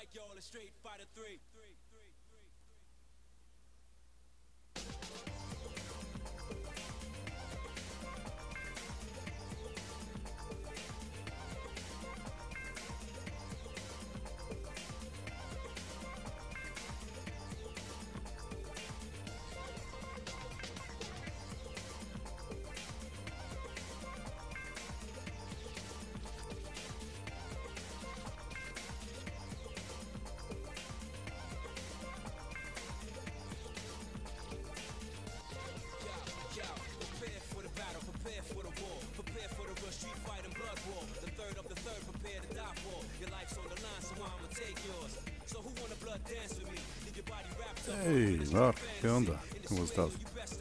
Hey, Mar, ¿qué onda? ¿Cómo estás?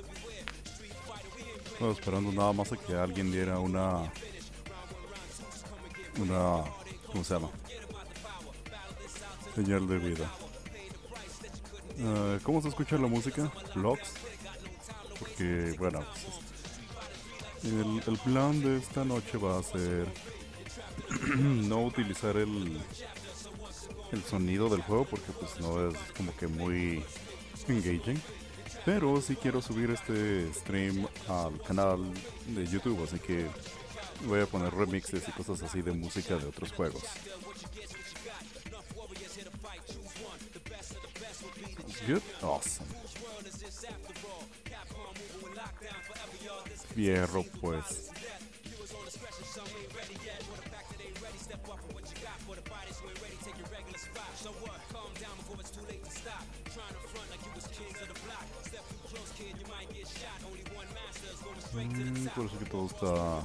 Estaba esperando nada más a que alguien diera una, ¿cómo se llama? Señal de vida. ¿Cómo se escucha la música? ¿Vlogs? Porque, bueno, pues, el plan de esta noche va a ser no utilizar el sonido del juego porque pues no es como que muy engaging. Pero sí quiero subir este stream al canal de YouTube, así que voy a poner remixes y cosas así de música de otros juegos. Sounds good? Awesome. Fierro pues. Por eso que todo está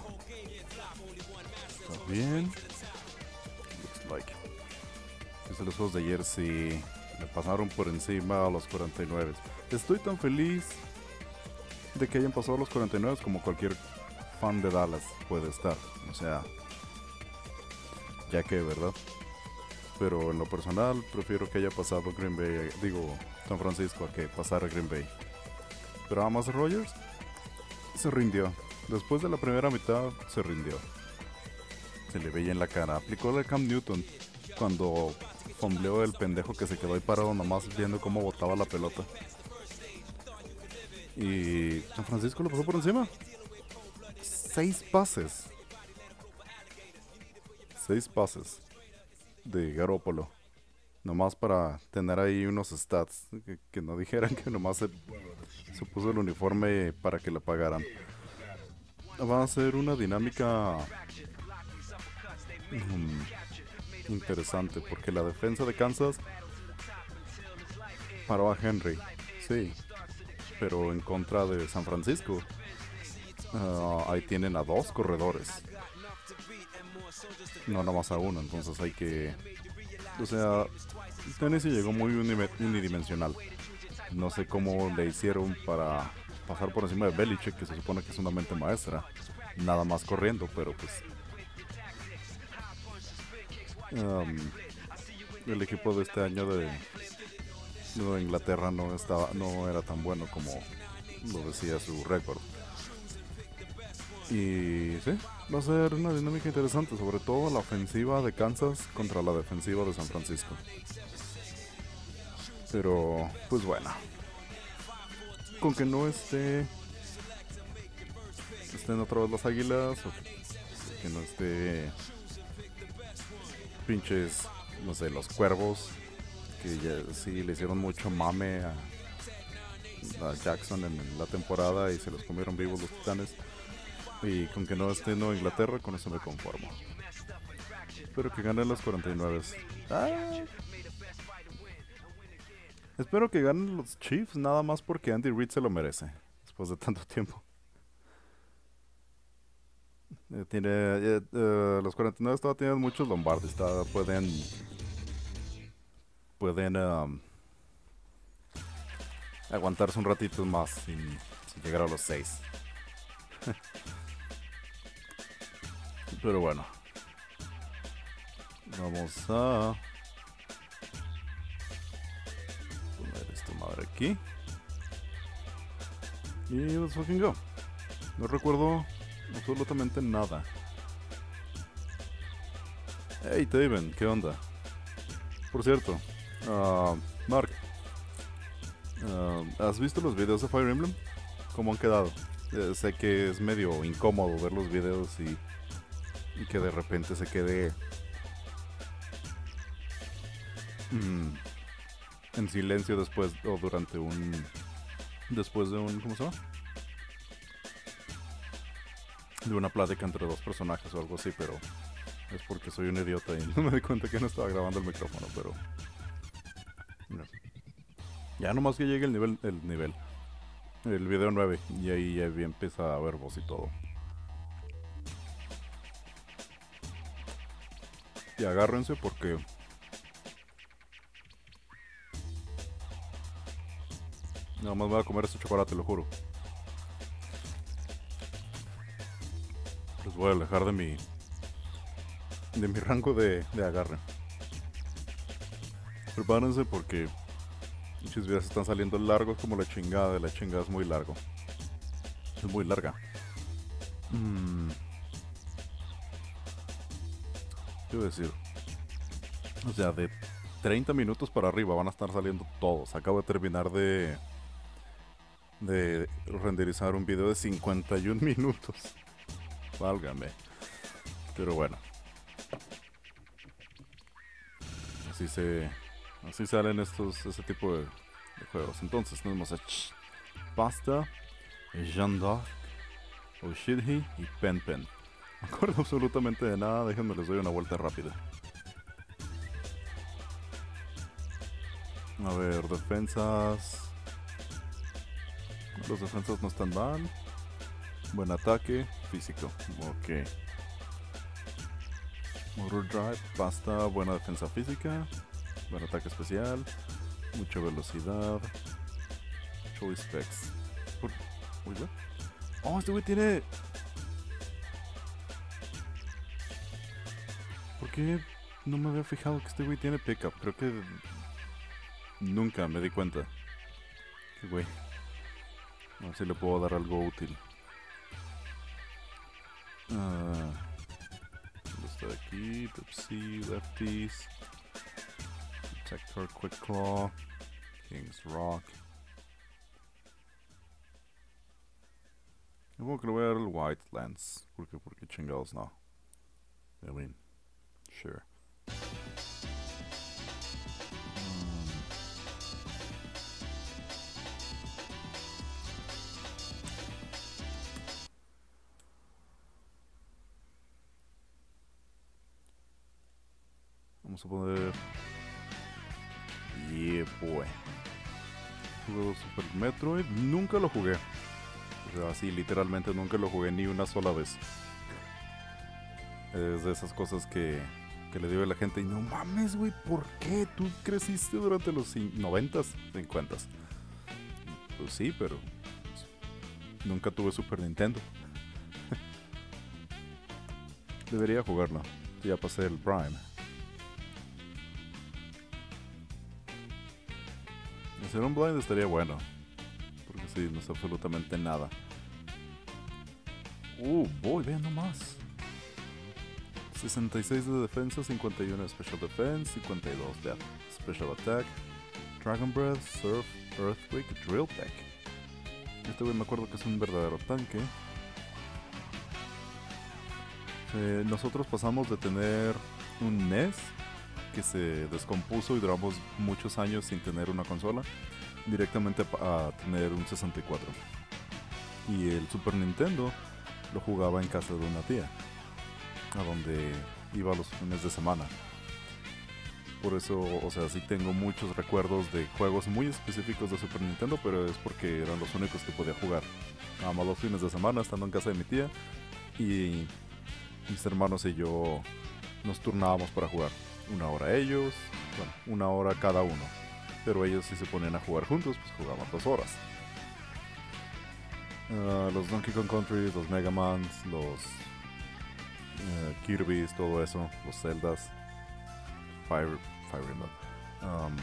bien. Looks like. Desde los juegos de ayer sí me pasaron por encima a los 49. Estoy tan feliz de que hayan pasado los 49 como cualquier fan de Dallas puede estar. O sea, ya que, ¿verdad? Pero en lo personal prefiero que haya pasado Green Bay, digo, San Francisco, a que pasara Green Bay. Pero Amos Rogers se rindió. Después de la primera mitad se rindió. Se le veía en la cara. Aplicó la de Cam Newton cuando fumbleó el pendejo que se quedó ahí parado nomás viendo cómo botaba la pelota. Y San Francisco lo pasó por encima. 6 pases. 6 pases de Garoppolo. Nomás para tener ahí unos stats. Que no dijeran que nomás se puso el uniforme para que le pagaran. Va a ser una dinámica interesante porque la defensa de Kansas paró a Henry, sí, pero en contra de San Francisco ahí tienen a 2 corredores, no nada más a uno, entonces hay que, o sea, Tennessee llegó muy unidimensional. No sé cómo le hicieron para pasar por encima de Belichick, que se supone que es una mente maestra, nada más corriendo, pero pues el equipo de este año de Nueva Inglaterra no era tan bueno como lo decía su récord. Y sí, va a ser una dinámica interesante, sobre todo la ofensiva de Kansas contra la defensiva de San Francisco. Pero, pues bueno, con que no estén otra vez las Águilas, o que no esté pinches, no sé, los Cuervos, que ya sí le hicieron mucho mame a Jackson en la temporada y se los comieron vivos los Titanes. Y con que no esté Nueva Inglaterra, con eso me conformo. Espero que ganen los 49. Espero que ganen los Chiefs, nada más porque Andy Reid se lo merece, después de tanto tiempo. Los 49 todavía tienen muchos Lombardis, pueden aguantarse un ratito más sin llegar a los 6. Pero bueno, vamos a poner esta madre aquí y let's fucking go. No recuerdo absolutamente nada. Hey Taven, ¿qué onda? Por cierto, Mark, ¿has visto los videos de Fire Emblem? ¿Cómo han quedado? Sé que es medio incómodo ver los videos y que de repente se quede mm, en silencio después o durante un... Después de un... ¿Cómo se llama? De una plática entre dos personajes o algo así, pero es porque soy un idiota y no me di cuenta que no estaba grabando el micrófono, pero... no. Ya nomás que llegue el video 9 y ahí ya empieza a haber voz y todo. Y agárrense porque nada más voy a comer este chocolate, lo juro. Los voy a alejar de mi rango de agarre. Prepárense porque muchos videos están saliendo largos como la chingada. La chingada es muy largo. Es muy larga. ¿Qué iba a decir? O sea, de 30 minutos para arriba van a estar saliendo todos. Acabo de terminar de renderizar un video de 51 minutos. Válgame. Pero bueno. Así salen ese tipo de juegos. Entonces tenemos a Pasta, Jeanne d'Arc, Oshidhi y Pen Pen. No me acuerdo absolutamente de nada, déjenme les doy una vuelta rápida. A ver, defensas. Los defensas no están mal. Buen ataque, físico. Ok. Motor Drive, Pasta, buena defensa física. Buen ataque especial. Mucha velocidad. Choice specs. Uy, ¿qué? Oh, este güey tiene... ¿Por qué no me había fijado que este güey tiene pickup? Creo que... nunca me di cuenta. Qué güey. A ver si le puedo dar algo útil. Está de aquí. Pepsi, Lefties. Protector, Quick Claw. King's Rock. Supongo que le voy a dar el White Lance. Porque chingados no. I mean, sure. Vamos a poner... Yeah, boy. Juego Super Metroid. Nunca lo jugué. O sea, así literalmente nunca lo jugué ni una sola vez. Es de esas cosas que le digo a la gente, y no mames, güey, ¿por qué? ¿Tú creciste durante los 90s, 50s? Pues sí, pero pues, nunca tuve Super Nintendo. Debería jugarlo. Ya pasé el Prime. Hacer un blind estaría bueno. Porque sí, no sé absolutamente nada. Voy, vean nomás. 66 de defensa, 51 de Special Defense, 52 de Special Attack, Dragon Breath, Surf, Earthquake, Drill Peck. Este güey me acuerdo que es un verdadero tanque. Nosotros pasamos de tener un NES que se descompuso y duramos muchos años sin tener una consola, directamente a tener un 64. Y el Super Nintendo lo jugaba en casa de una tía, a donde iba los fines de semana. Por eso, o sea, sí tengo muchos recuerdos de juegos muy específicos de Super Nintendo, pero es porque eran los únicos que podía jugar. Nada más los fines de semana, estando en casa de mi tía, y mis hermanos y yo nos turnábamos para jugar. Una hora ellos, bueno, una hora cada uno. Pero ellos si se ponían a jugar juntos, pues jugaban 2 horas. Los Donkey Kong Country, los Mega Mans, los Kirby's, todo eso, los Zeldas, Fire Emblem,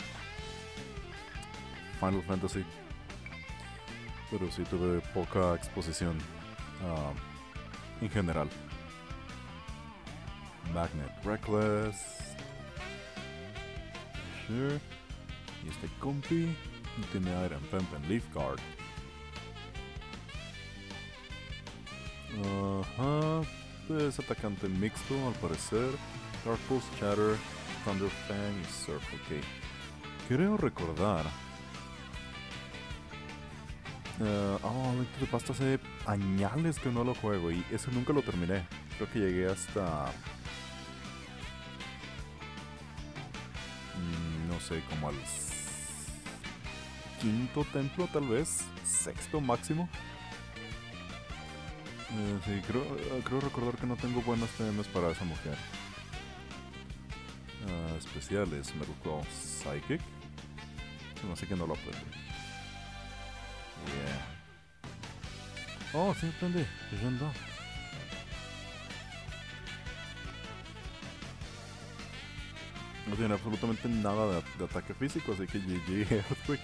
Final Fantasy. Pero sí tuve poca exposición en general. Magnet Reckless, Sure. Y este compi no tiene Iron Pempen Leaf Guard. Ajá. Es atacante mixto al parecer. Dark Pulse, Shatter, Thunder Fang y Surf. Ok. Creo recordar. Link to the Past hace añales que no lo juego y ese nunca lo terminé. Creo que llegué hasta... no sé, como al quinto templo tal vez. Sexto máximo. Sí, creo recordar que no tengo buenos TMs para esa mujer. Especiales, Metal Claw Psychic. Así que no lo aprendí. Yeah. Oh, sí aprendí. Yendo. No tiene absolutamente nada de ataque físico, así que GG Earthquake.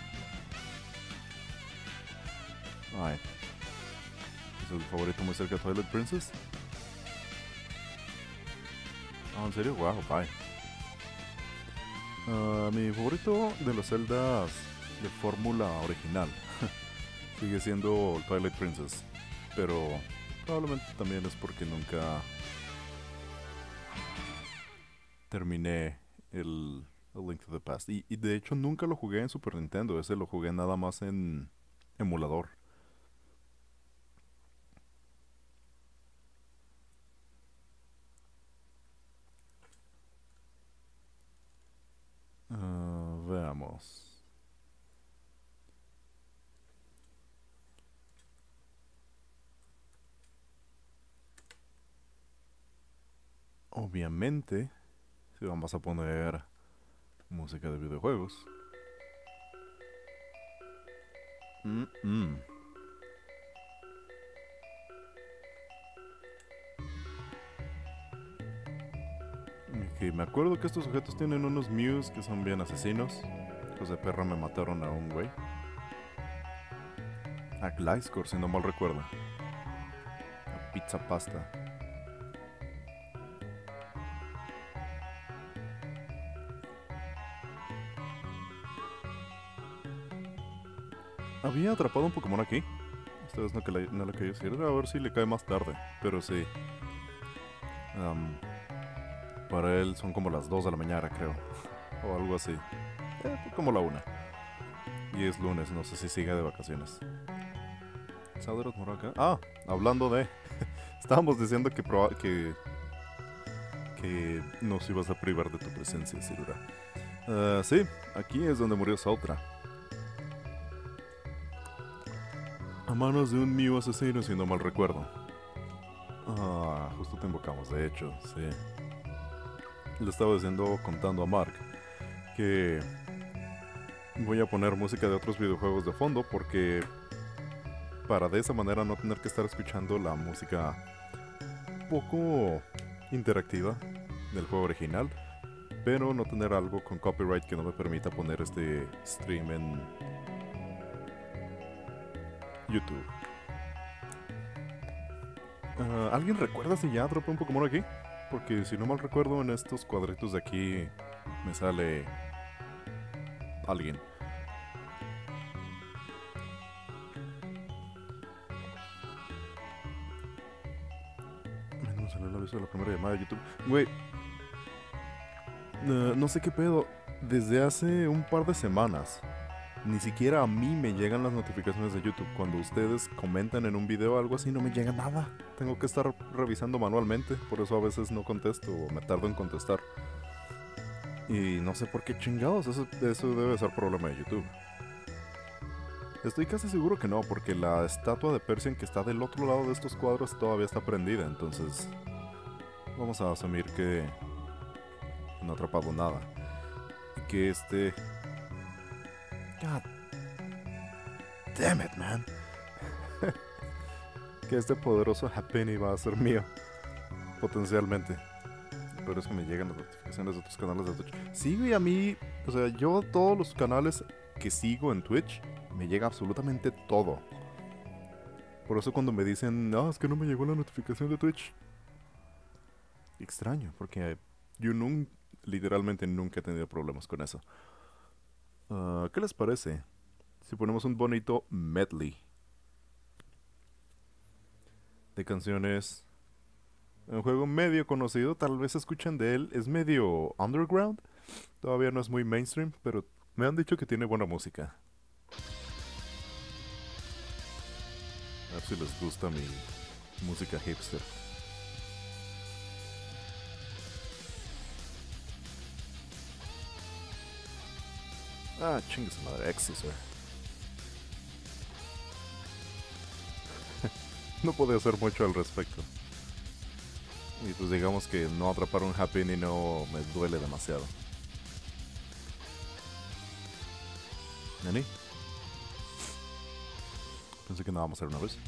Ay. ¿Es el favorito muy cerca de Twilight Princess? Ah, ¿en serio? Wow, bye. Mi favorito de las celdas de fórmula original sigue siendo Twilight Princess, pero probablemente también es porque nunca terminé el Link to the Past. Y de hecho nunca lo jugué en Super Nintendo, ese lo jugué nada más en emulador. Veamos. Obviamente, si vamos a poner música de videojuegos. Ok, me acuerdo que estos sujetos tienen unos Mews que son bien asesinos. Hijos de perra, me mataron a un güey. A Gliscor, si no mal recuerdo. A Pizza Pasta. Había atrapado un Pokémon aquí. Esta vez no le quería decir. A ver si le cae más tarde. Pero sí. Para él son como las 2 de la mañana, creo. O algo así. Como la 1. Y es lunes, no sé si sigue de vacaciones. Sauderos moró acá. Ah, hablando de... Estábamos diciendo que nos ibas a privar de tu presencia, Sirura. Sí, aquí es donde murió Sautra. A manos de un Mew asesino, si no mal recuerdo. Justo te invocamos, de hecho, sí. Le estaba diciendo, contando a Mark, que voy a poner música de otros videojuegos de fondo porque para de esa manera no tener que estar escuchando la música poco interactiva del juego original, pero no tener algo con copyright que no me permita poner este stream en YouTube. ¿Alguien recuerda si ya dropé un Pokémon aquí? Porque si no mal recuerdo, en estos cuadritos de aquí me sale alguien. No me salió el aviso de la primera llamada de YouTube. Güey, no sé qué pedo. Desde hace un par de semanas, ni siquiera a mí me llegan las notificaciones de YouTube. Cuando ustedes comentan en un video o algo así, no me llega nada. Tengo que estar revisando manualmente. Por eso a veces no contesto o me tardo en contestar. Y no sé por qué chingados. Eso debe ser problema de YouTube. Estoy casi seguro que no, porque la estatua de Persian que está del otro lado de estos cuadros todavía está prendida. Entonces, vamos a asumir que no ha atrapado nada. Y que este... God damn it, man. Que este poderoso Happiny va a ser mío. Potencialmente. Pero es que me llegan las notificaciones de otros canales de Twitch. Sí, güey, a mí... O sea, yo todos los canales que sigo en Twitch, me llega absolutamente todo. Por eso cuando me dicen, no, es que no me llegó la notificación de Twitch. Extraño, porque yo literalmente nunca he tenido problemas con eso. ¿Qué les parece si ponemos un bonito medley de canciones? Un juego medio conocido, tal vez escuchen de él, es medio underground, todavía no es muy mainstream, pero me han dicho que tiene buena música. A ver si les gusta mi música hipster. Ah, chingue su madre, Exisor. No pude hacer mucho al respecto. Y pues digamos que no atrapar un Happy ni no me duele demasiado. ¿Nani? Pensé que no vamos a hacer una vez.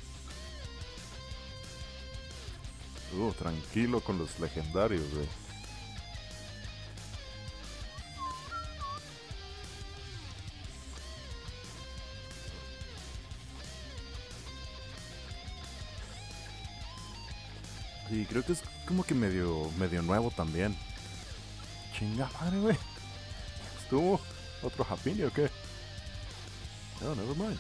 Tranquilo con los legendarios, güey. Y creo que es como que medio nuevo también. Chinga madre, güey. ¿Estuvo otro Happy o qué? No, never mind.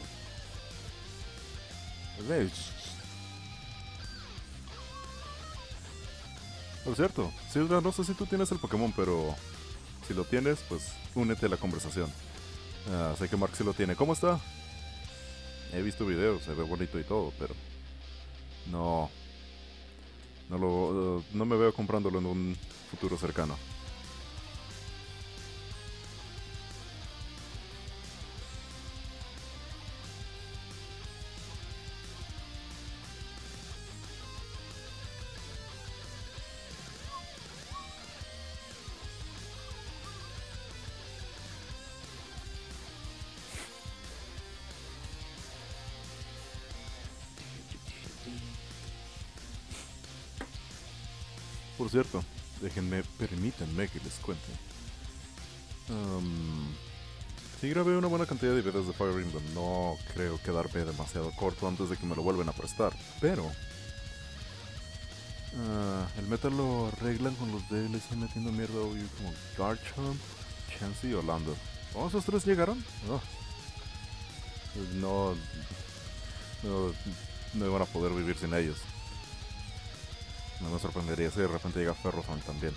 Por cierto, Silvia, no sé si tú tienes el Pokémon, pero si lo tienes, pues únete a la conversación. Sé que Mark sí lo tiene. ¿Cómo está? He visto videos, se ve bonito y todo, pero no, no me veo comprándolo en un futuro cercano. Por cierto, permítanme que les cuente. Sí grabé una buena cantidad de videos de Fire Emblem, no creo quedarme demasiado corto antes de que me lo vuelvan a prestar, pero el metal lo arreglan con los DLC metiendo mierda obvio como Garchomp, Chansey y Orlando. ¿Oh, esos tres llegaron? Oh, pues no, no iban a poder vivir sin ellos. No me sorprendería si de repente llega Ferrothorn también.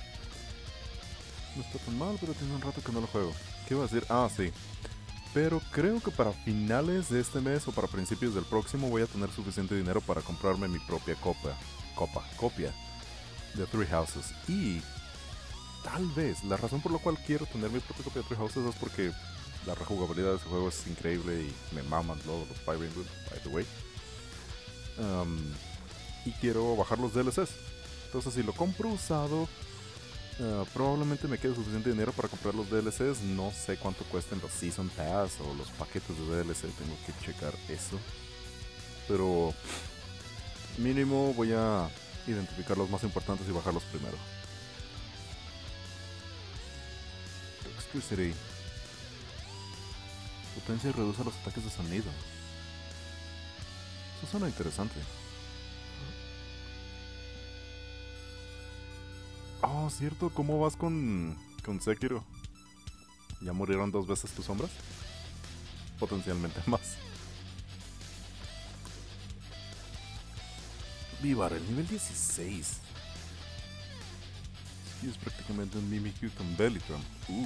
No está tan mal, pero tiene un rato que no lo juego. ¿Qué iba a decir? Ah, sí. Pero creo que para finales de este mes o para principios del próximo voy a tener suficiente dinero para comprarme mi propia copia de Three Houses. Y tal vez la razón por la cual quiero tener mi propia copia de Three Houses es porque la rejugabilidad de ese juego es increíble y me maman todos los Fire Emblem, by the way. Y quiero bajar los DLCs. Entonces si lo compro usado, probablemente me quede suficiente dinero para comprar los DLCs. No sé cuánto cuesten los Season Pass o los paquetes de DLC, tengo que checar eso. Pero mínimo voy a identificar los más importantes y bajarlos primero. Toxicity. Potencia y reduce los ataques de sonido. Eso suena interesante. Oh, cierto, ¿cómo vas con Sekiro? ¿Ya murieron 2 veces tus sombras? Potencialmente más. Vivar, el nivel 16. Sí, es prácticamente un Mimikyu con Bellytron.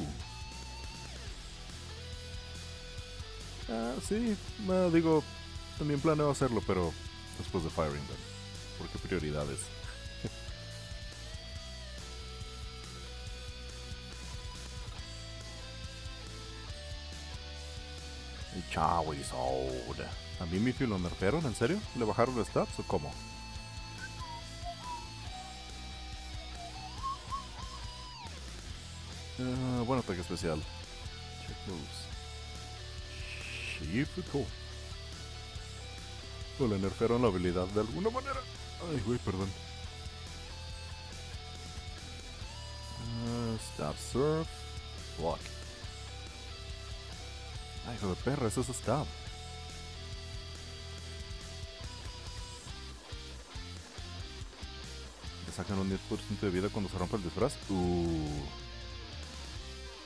Sí, digo, también planeo hacerlo, pero después de Fire Emblem. Porque prioridades. El Charizard. ¿A Mimikyu lo nerfearon? ¿En serio? ¿Le bajaron los stats o cómo? Buen ataque especial. Check moves. Shift. O le nerfearon la habilidad de alguna manera. Ay, güey, perdón. Stab Surf. Block. Ay, hijo de perra, eso es Stab. Le sacan un 10% de vida cuando se rompe el disfraz.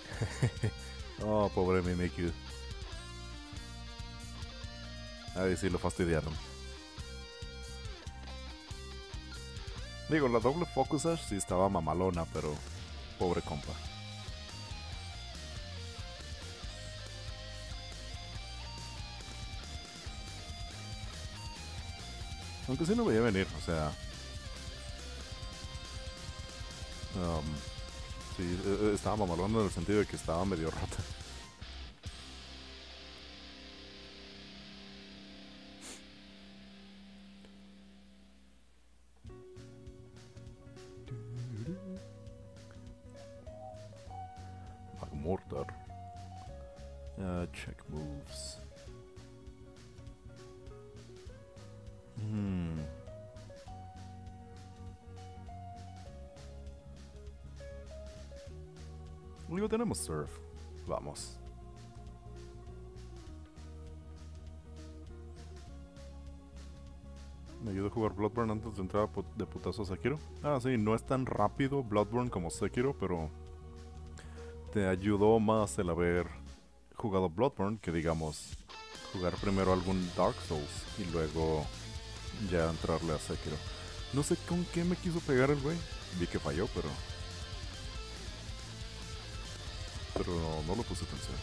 Oh, pobre Mimikyu. Ay, sí, lo fastidiaron. Digo, la doble Focus Sash sí estaba mamalona, pero pobre compa. Aunque sí lo veía venir, o sea... um, sí, estaba mamalona en el sentido de que estaba medio rota. Magmortar. Check moves. Luego tenemos Surf. Vamos. Me ayuda a jugar Bloodborne antes de entrar de putazo a Sekiro. Ah, sí, no es tan rápido Bloodborne como Sekiro, pero te ayudó más el haber jugado Bloodborne que, digamos, jugar primero algún Dark Souls y luego ya entrarle a Sekiro. No sé con qué me quiso pegar el güey. Vi que falló, pero no lo puse atención.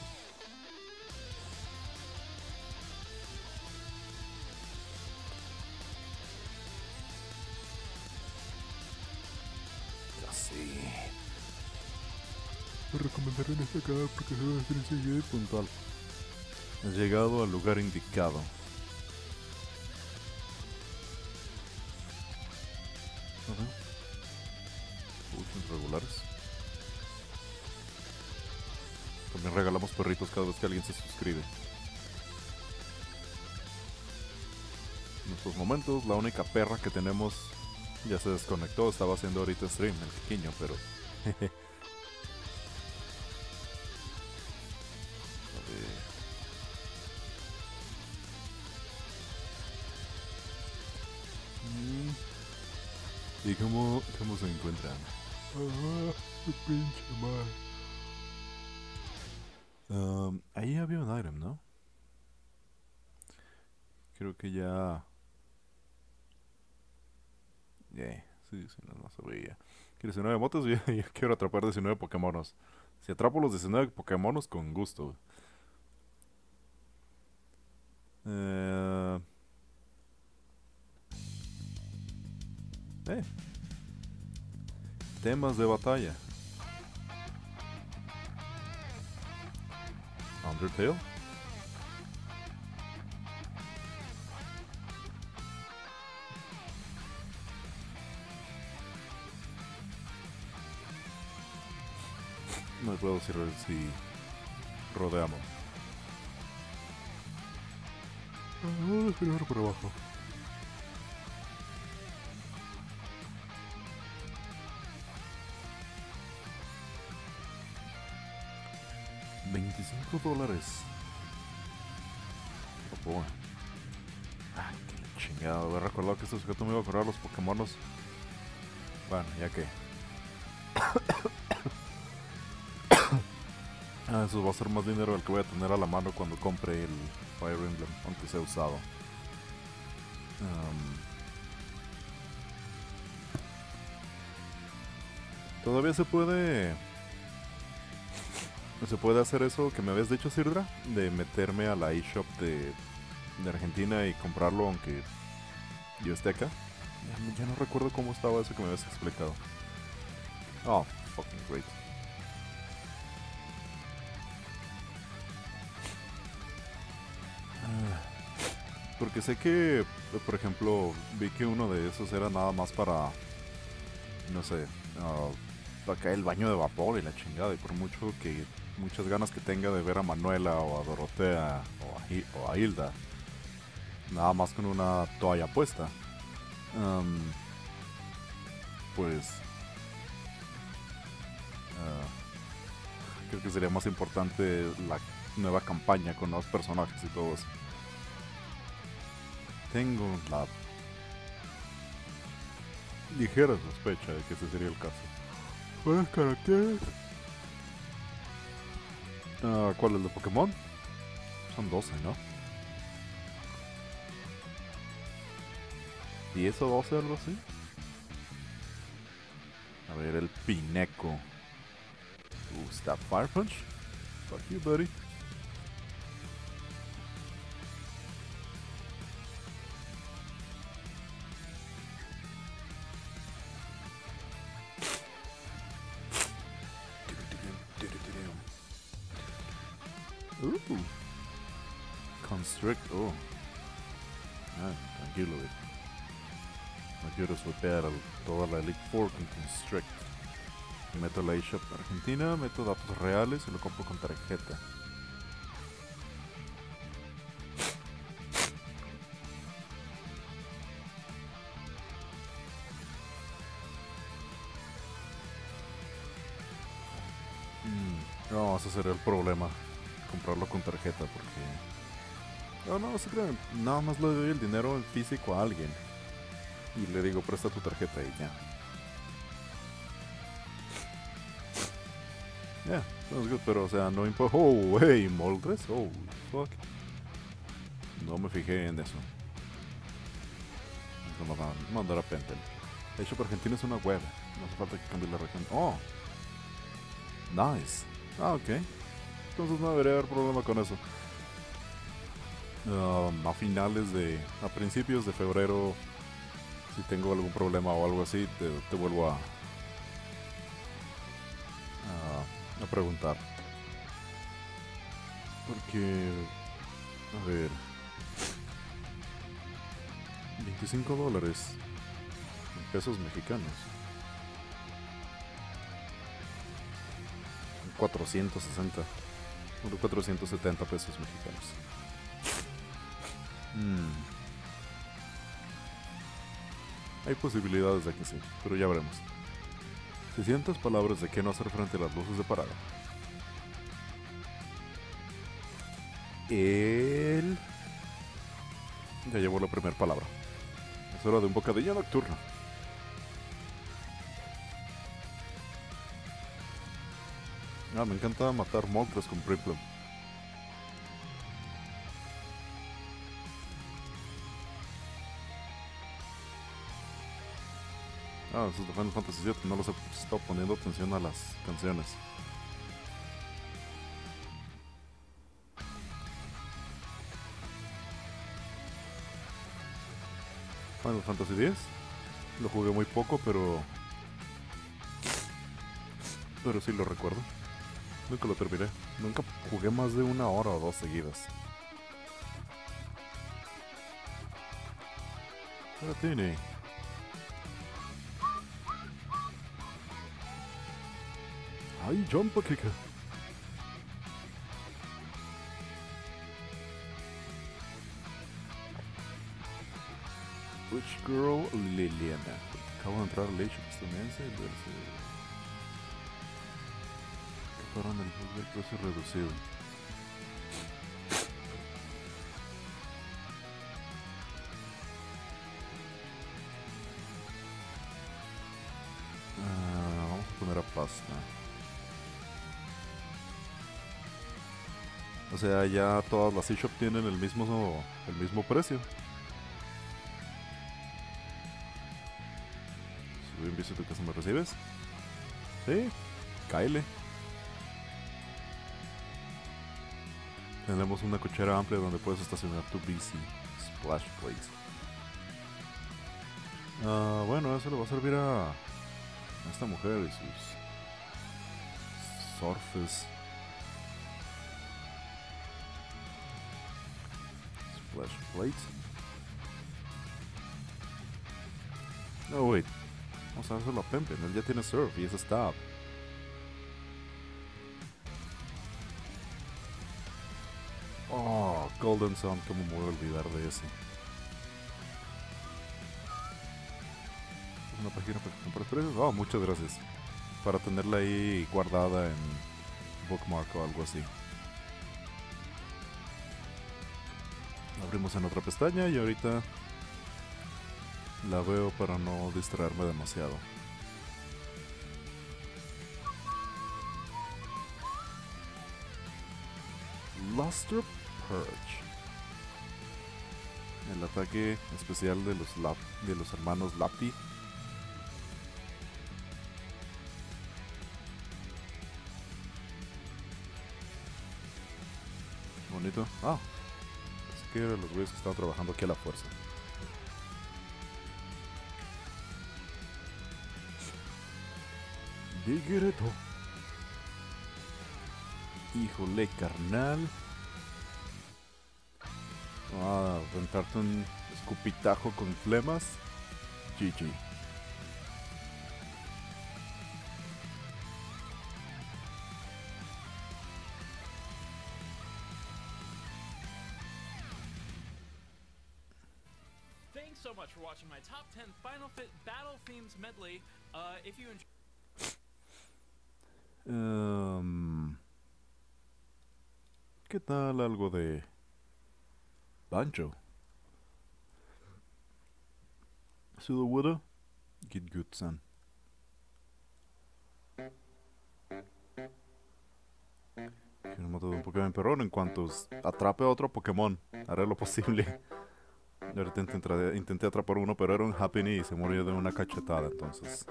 Ya sí. Me recomendaré en esta acá porque se va a hacer enseguida puntual. Has llegado al lugar indicado. Potions regulares. También regalamos perritos cada vez que alguien se suscribe. En estos momentos, la única perra que tenemos ya se desconectó. Estaba haciendo ahorita stream, el pequeño, pero... ¿Y cómo se encuentran? Pinche mal. Ahí había un item, ¿no? Creo que ya... sí, no se veía. ¿Quieres 19 motos? Yo quiero atrapar 19 Pokémonos. Si atrapo los 19 Pokémonos, con gusto. Eh... Temas de batalla. Undertale. No puedo decir si rodeamos. Vamos a girar por abajo. $25. Oh, qué la chingada. Había recordado que este sujeto me iba a correr los Pokémonos. Bueno, ya que. Eso va a ser más dinero del que voy a tener a la mano cuando compre el Fire Emblem, aunque sea usado. Todavía se puede hacer eso que me habías dicho, Sirdra, de meterme a la eShop de Argentina y comprarlo aunque yo esté acá. Ya no recuerdo cómo estaba eso que me habías explicado. Oh, fucking great. Porque sé que, por ejemplo, vi que uno de esos era nada más para, no sé, acá el baño de vapor y la chingada. Y por muchas ganas que tenga de ver a Manuela o a Dorotea o a Hilda, nada más con una toalla puesta, pues creo que sería más importante la nueva campaña con nuevos personajes y todo eso. Tengo la ligera sospecha de que ese sería el caso. ¿Cuáles caracteres? ¿Cuál es el de Pokémon? Son 12, ¿no? 10 o 12, algo así. A ver, el Pineco. Está Fire Punch. Fuck you, buddy. Constrict. Oh. Tranquilo, güey. No quiero sweepear toda la Elite Four con Constrict. Meto la eShop Argentina, meto datos reales y lo compro con tarjeta. No, ese sería el problema. Comprarlo con tarjeta porque... No, se crean. Nada más le doy el dinero en físico a alguien. Y le digo, presta tu tarjeta y ya. Yeah, sounds good, pero o sea, no importa. Oh, hey, Moltres. Oh, fuck. No me fijé en eso. Vamos a mandar a Pentel. De hecho, para Argentina es una web. No hace falta que cambie la región. Oh, nice. Ok. Entonces no debería haber problema con eso. A principios de febrero, si tengo algún problema o algo así, te vuelvo a preguntar. Porque, a ver, $25 en pesos mexicanos. 460. 470 pesos mexicanos. Hay posibilidades de que sí, pero ya veremos. 600 palabras de qué no hacer frente a las luces de parada. Ya llevó la primera palabra. Es hora de un bocadillo nocturno. Me encanta matar monstruos con Priplum. Esos de Final Fantasy VII, no los he estado poniendo atención a las canciones. Final Fantasy X lo jugué muy poco, pero sí lo recuerdo. Nunca lo terminé. Nunca jugué más de 1 hora o 2 seguidas. Pero tiene. ¡Ay, jump kicker! Witch Girl Liliana. Acabo de entrar al Age estadounidense y verse. Que fueron el precio reducido. Vamos a poner a pasta. O sea, ya todas las eShop tienen el mismo precio. Si voy en bici, ¿tu casa me recibes? Sí, cáele. Tenemos una cochera amplia donde puedes estacionar tu bici. Splash Place. Bueno, eso le va a servir a esta mujer y sus surfes. Splash Plate. No, wait. Vamos a hacerlo a Pempen. Él ya tiene surf y es stab. Oh, Golden Sun. ¿Cómo me voy a olvidar de ese? Una página para comprar precios. Oh, muchas gracias. Para tenerla ahí guardada en bookmark o algo así. Abrimos en otra pestaña y ahorita la veo para no distraerme demasiado. Luster Purge. El ataque especial de los hermanos Lapi. Bonito. Ah, pensé que eran los güeyes que estaban trabajando aquí a la fuerza. Digreto. Híjole, carnal. Ah, aventarte un escupitajo con flemas. GG. Thanks so much for watching my top 10 Final Fit Battle Themes medley. If you enjoy ¿Qué tal algo de Banjo? Sudowoodo, Get Good Son. Quiero matar un Pokémon perrón en cuanto atrape a otro Pokémon. Haré lo posible. Ahorita intenté atrapar uno, pero era un Happiny y se murió de una cachetada, entonces.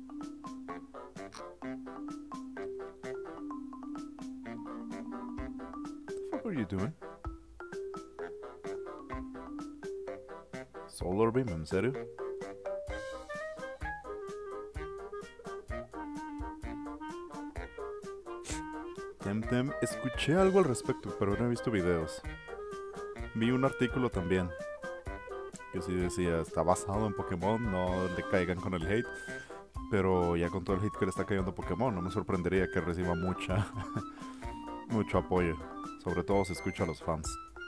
What are you doing? Solar Beam, ¿en serio? Temtem, escuché algo al respecto, pero no he visto videos. Vi un artículo también que sí decía, está basado en Pokémon, no le caigan con el hate. Pero ya con todo el hate que le está cayendo a Pokémon, no me sorprendería que reciba mucho apoyo. Sobre todo si escucha a los fans.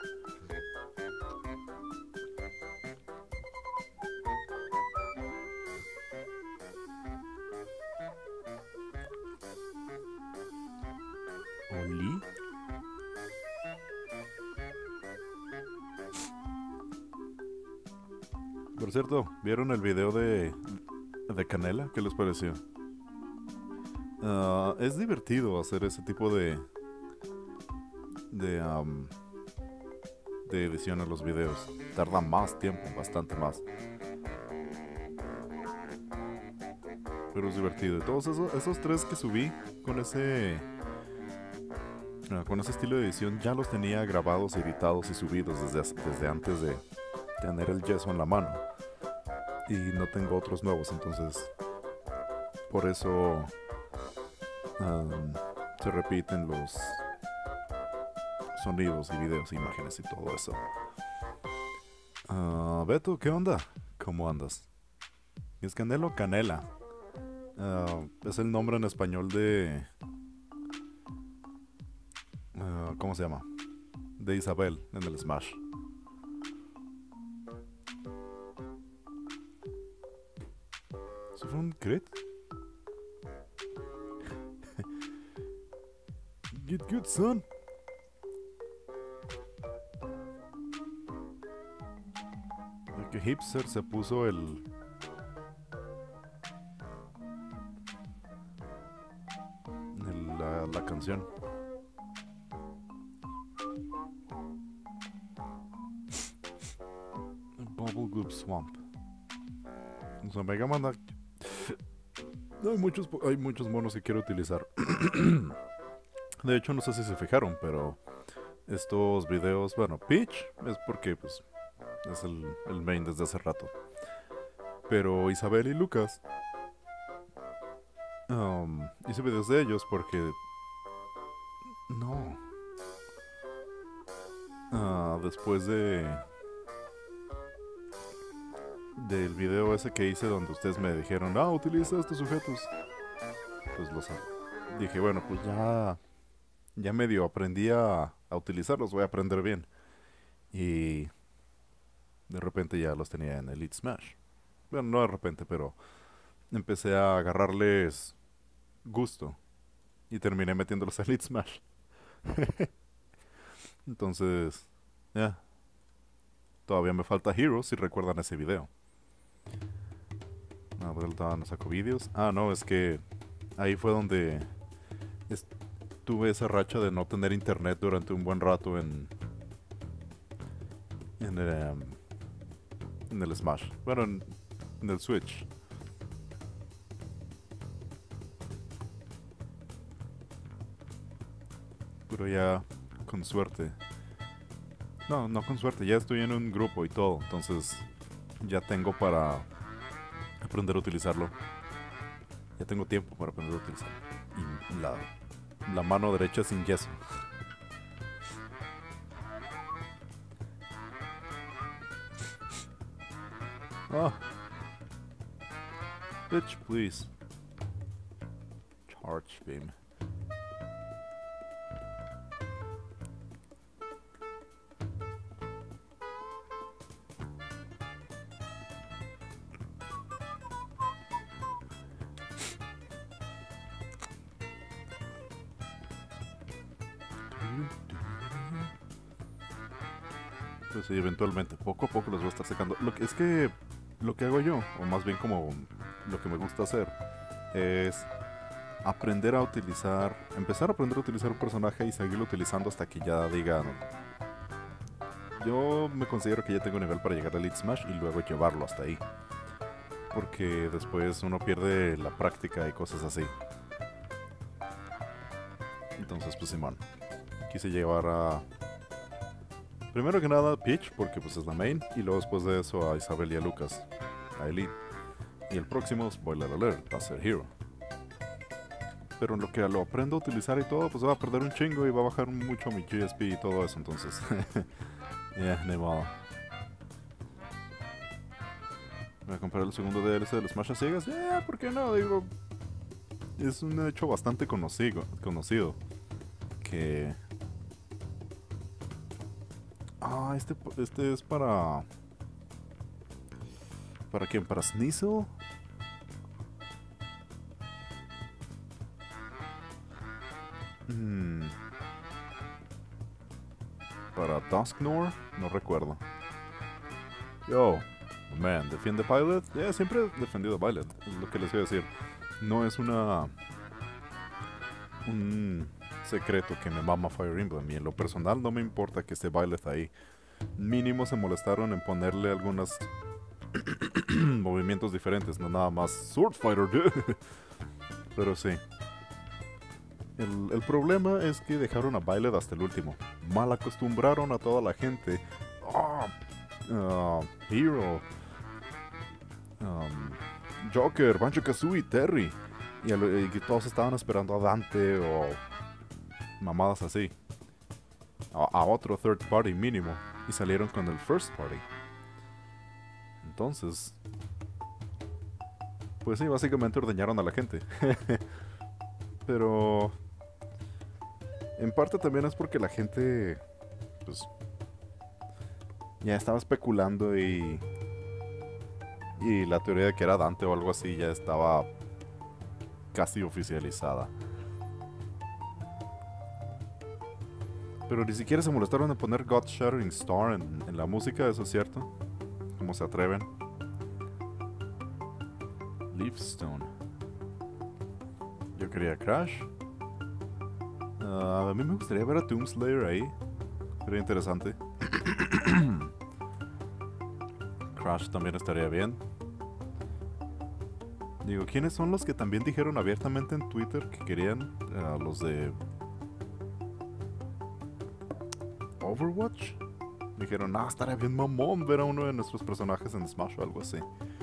¿Oli? Por cierto, ¿vieron el video de Canela? ¿Qué les pareció? Es divertido hacer ese tipo de edición en los videos. Tarda más tiempo, bastante más. Pero es divertido. Y todos esos tres que subí con ese estilo de edición ya los tenía grabados, editados y subidos desde antes de tener el yeso en la mano. Y no tengo otros nuevos, entonces por eso se repiten los sonidos y videos, imágenes y todo eso. Beto, ¿qué onda? ¿Cómo andas? ¿Es Canelo o Canela? Es el nombre en español de... ¿cómo se llama? De Isabel en el Smash. ¿Eso fue un crit? Get good, son. Que Hipster se puso la canción. Bubble Goop Swamp. O sea, Mega Man. Hay muchos monos que quiero utilizar. De hecho, no sé si se fijaron, pero estos videos, bueno, Peach es porque pues es el main desde hace rato. Pero Isabel y Lucas hice videos de ellos porque no. Después del video ese que hice donde ustedes me dijeron, utiliza estos sujetos, pues dije, bueno, pues ya medio aprendí a utilizarlos, voy a aprender bien. Y de repente ya los tenía en Elite Smash. Bueno, no de repente, pero empecé a agarrarles gusto y terminé metiéndolos a Elite Smash. Entonces, ya. Todavía me falta Heroes, si recuerdan ese video. No saco vídeos. No, es que ahí fue donde tuve esa racha de no tener internet durante un buen rato en el, en el Smash. Bueno, en el Switch. Pero ya con suerte. No, no con suerte, ya estoy en un grupo y todo. Entonces ya tengo para aprender a utilizarlo. Ya tengo tiempo para aprender a utilizarlo. Y la mano derecha sin yeso. Oh. Bitch, please. Charge beam. Pues sí, eventualmente, poco a poco los voy a estar sacando. Es que lo que hago yo, o más bien como lo que me gusta hacer, es aprender a utilizar, empezar a aprender a utilizar un personaje y seguirlo utilizando hasta que ya diga, yo me considero que ya tengo nivel para llegar a Elite Smash y luego llevarlo hasta ahí. Porque después uno pierde la práctica y cosas así. Entonces, pues Simón, quise llevar a... Primero que nada, Peach, porque pues es la main, y luego después de eso a Isabel y a Lucas, a Elite. Y el próximo, spoiler alert, va a ser Hero. Pero en lo que lo aprendo a utilizar y todo, pues va a perder un chingo y va a bajar mucho mi GSP y todo eso, entonces... ni modo. Voy a comprar el segundo DLC de los Smash a ciegas, ¿por qué no? Digo, es un hecho bastante conocido, que... Ah, este es para... ¿Para quién? ¿Para Sneasel? ¿Para Dusknor? No recuerdo. Yo, man, ¿defiende Violet? Siempre he defendido Violet, es lo que les voy a decir. No es un secreto que me mama Fire Emblem, y en lo personal no me importa que esté Violet ahí. Mínimo se molestaron en ponerle algunos movimientos diferentes, no nada más Sword Fighter. Pero sí. El problema es que dejaron a Violet hasta el último. Mal acostumbraron a toda la gente. Hero, Joker, Banjo-Kazooie, Terry. Y todos estaban esperando a Dante o mamadas así. A otro third party mínimo. Y salieron con el first party. Entonces... Pues sí, básicamente ordeñaron a la gente. Pero... En parte también es porque la gente... Pues... Ya estaba especulando y la teoría de que era Dante o algo así ya estaba casi oficializada. Pero ni siquiera se molestaron en poner God Shattering Star en la música, eso es cierto. ¿Cómo se atreven? Leafstone. Yo quería Crash. A mí me gustaría ver a Doomslayer ahí. Sería interesante. Crash también estaría bien. Digo, ¿quiénes son los que también dijeron abiertamente en Twitter que querían los de Overwatch? Dijeron, estaría bien mamón ver a uno de nuestros personajes en Smash o algo así.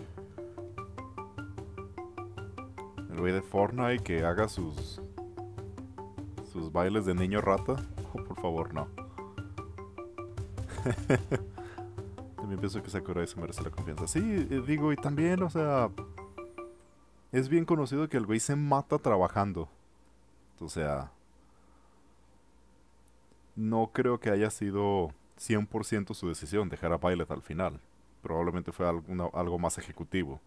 El güey de Fortnite que haga sus bailes de niño rata. Oh, por favor, no. También pienso que Sakurai se merece la confianza. Sí, digo, y también, o sea... Es bien conocido que el güey se mata trabajando. O sea... No creo que haya sido 100% su decisión dejar a Violet al final. Probablemente fue algo más ejecutivo.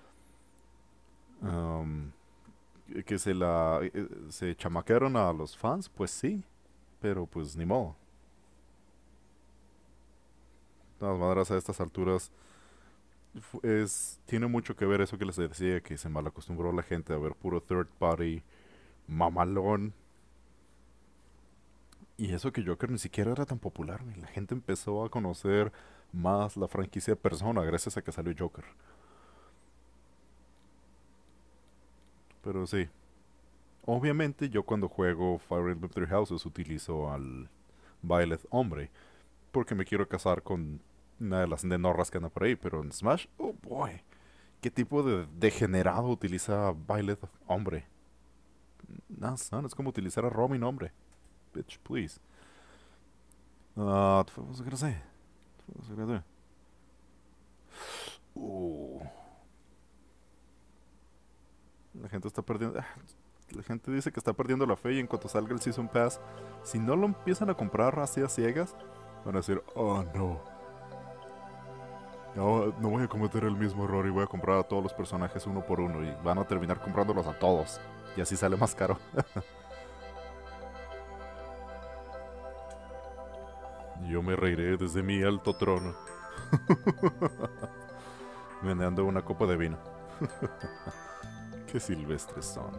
Que se chamaquearon a los fans, pues sí. Pero pues ni modo. De todas maneras, a estas alturas tiene mucho que ver eso que les decía, que se malacostumbró la gente a ver puro third party mamalón. Y eso que Joker ni siquiera era tan popular, güey. La gente empezó a conocer más la franquicia de Persona gracias a que salió Joker. Pero sí. Obviamente yo cuando juego Fire Emblem Three Houses utilizo al Violet hombre. Porque me quiero casar con una de las nenorras que anda por ahí. Pero en Smash, oh boy. ¿Qué tipo de degenerado utiliza Violet hombre? No, son, es como utilizar a Robin hombre. Bitch, please. What was I gonna say? What was I gonna do? La gente está perdiendo. La gente dice que está perdiendo la fe y en cuanto salga el Season Pass, si no lo empiezan a comprar así a ciegas, van a decir, oh no. No voy a cometer el mismo error y voy a comprar a todos los personajes uno por uno y van a terminar comprándolos a todos. Y así sale más caro. Yo me reiré desde mi alto trono. Meneando una copa de vino. Qué silvestres son.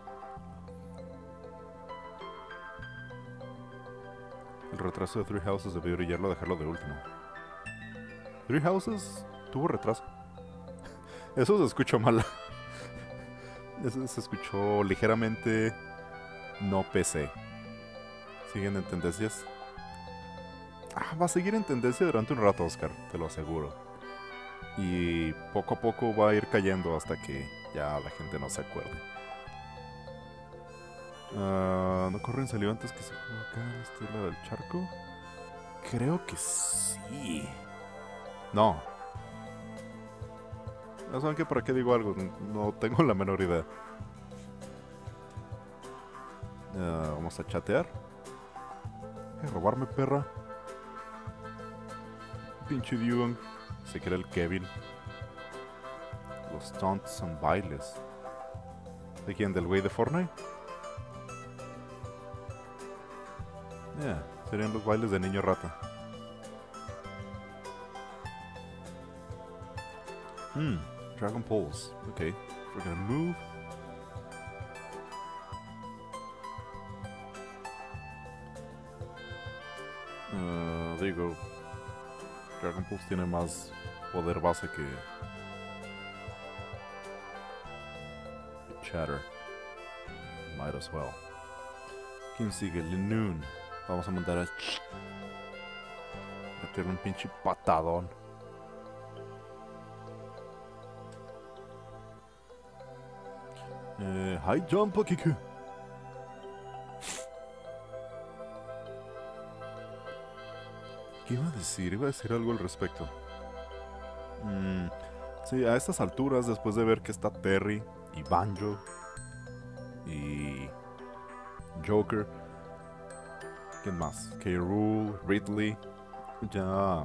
El retraso de Three Houses debió brillarlo dejarlo de último. Three Houses tuvo retraso. Eso se escuchó mal. Eso se escuchó ligeramente no PC. ¿Siguen en tendencias? Va a seguir en tendencia durante un rato, Oscar, te lo aseguro. Y poco a poco va a ir cayendo hasta que ya la gente no se acuerde. ¿No corren salió antes que se jugó acá en este lado del charco? Creo que sí. No. ¿No saben qué? ¿Para qué digo algo? No tengo la menor idea. Vamos a chatear. Robarme, perra. Pinche Dugong. Se quiere el Kevin. Los taunts son bailes. ¿De quién? ¿Del güey de Fortnite? Serían los bailes de niño rata. Dragon Pulse. Okay. We're gonna move. There you go. Dragon Pulse tiene más poder base que Chatter. Might as well. ¿Quién sigue? Linoon. Vamos a mandar a meterle un pinche patadón. High jump, Kiku. ¿Qué iba a decir? Iba a decir algo al respecto. Sí, a estas alturas, después de ver que está Terry y Banjo y Joker, ¿quién más? K. Rool, Ridley, ya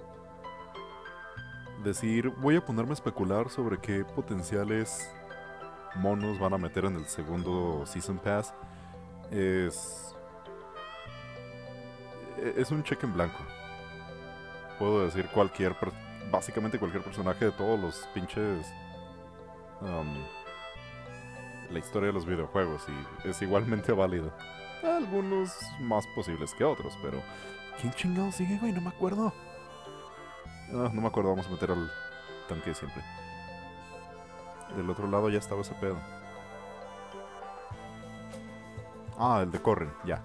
decir, voy a ponerme a especular sobre qué potenciales monos van a meter en el segundo Season Pass. Es un cheque en blanco. Puedo decir básicamente cualquier personaje de todos los pinches la historia de los videojuegos y es igualmente válido. Algunos más posibles que otros, pero ¿quién chingado sigue, güey? No me acuerdo. No me acuerdo, vamos a meter al tanque de siempre. Del otro lado ya estaba ese pedo. El de Corren, ya.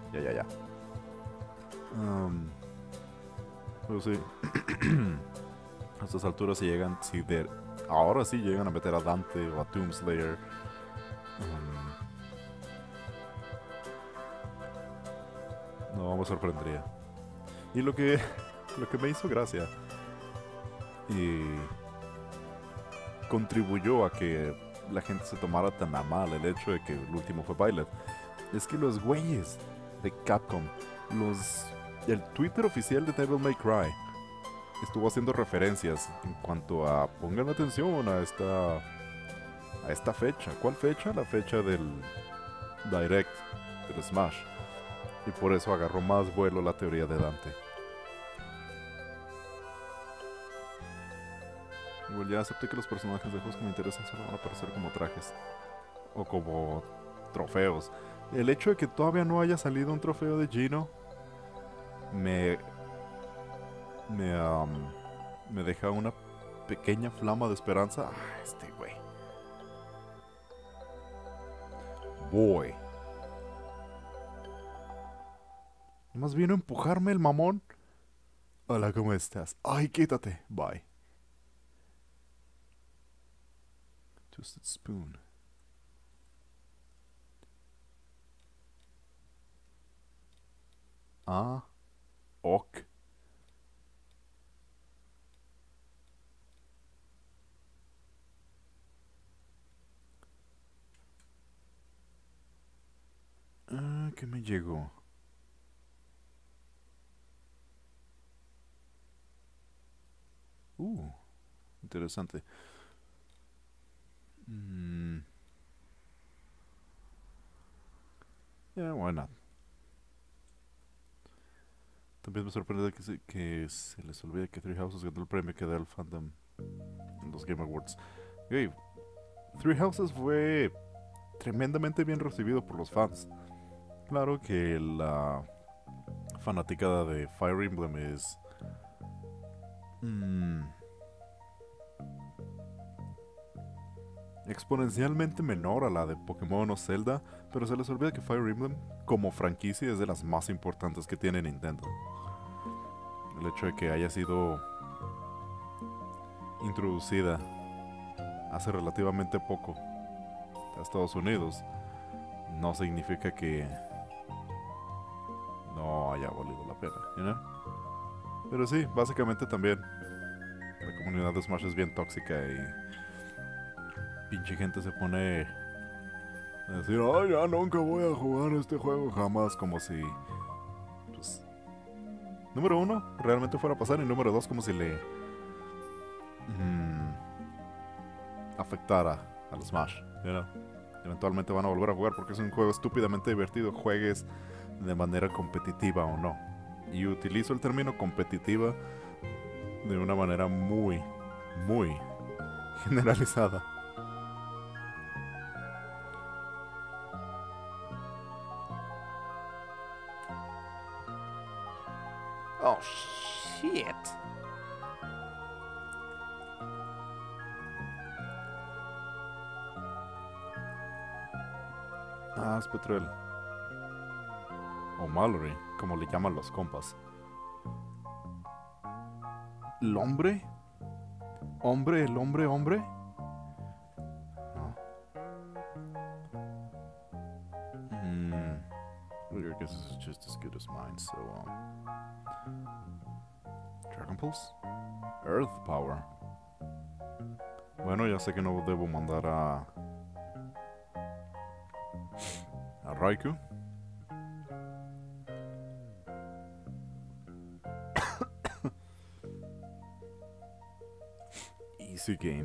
Pero sí. A estas alturas se llegan, ahora sí llegan a meter a Dante o a Doomslayer. No me sorprendería. Y lo que me hizo gracia y contribuyó a que la gente se tomara tan a mal el hecho de que el último fue Violet es que los güeyes de Capcom, el Twitter oficial de Devil May Cry estuvo haciendo referencias en cuanto a pongan atención a esta fecha. ¿Cuál fecha? La fecha del Direct del Smash. Y por eso agarró más vuelo la teoría de Dante. Igual ya acepté que los personajes de juegos que me interesan solo van a aparecer como trajes o como trofeos. El hecho de que todavía no haya salido un trofeo de Gino me, me, me deja una pequeña flama de esperanza. Ah, este güey. Boy. Más vino a empujarme el mamón. Hola, ¿cómo estás? Ay, quítate. Bye. Twisted Spoon. Ah. Ok. Ah, ¿qué me llegó? Interesante. Mm, yeah, why not? También me sorprende que se les olvide que Three Houses ganó el premio que da el fandom en los Game Awards. Hey, Three Houses fue tremendamente bien recibido por los fans. Claro que la fanaticada de Fire Emblem es exponencialmente menor a la de Pokémon o Zelda, pero se les olvida que Fire Emblem, como franquicia, es de las más importantes que tiene Nintendo. El hecho de que haya sido introducida hace relativamente poco a Estados Unidos no significa que no haya valido la pena, you know? Pero sí, básicamente también la comunidad de Smash es bien tóxica y pinche gente se pone a decir, oh, ya nunca voy a jugar este juego jamás, como si, pues, número uno, realmente fuera a pasar, y número dos, como si le afectara al Smash, you know? Eventualmente van a volver a jugar porque es un juego estúpidamente divertido, juegues de manera competitiva o no. Y utilizo el término competitiva de una manera muy, muy generalizada. Oh, shit. Ah, es Petrel. O Mallory, como le llaman los compas. ¿El hombre? ¿Hombre? ¿El hombre? ¿Hombre? No. Your guess is just as good as mine, so, Dragon Pulse? Earth Power. Bueno, ya sé que no debo mandar a Raikou. Easy game.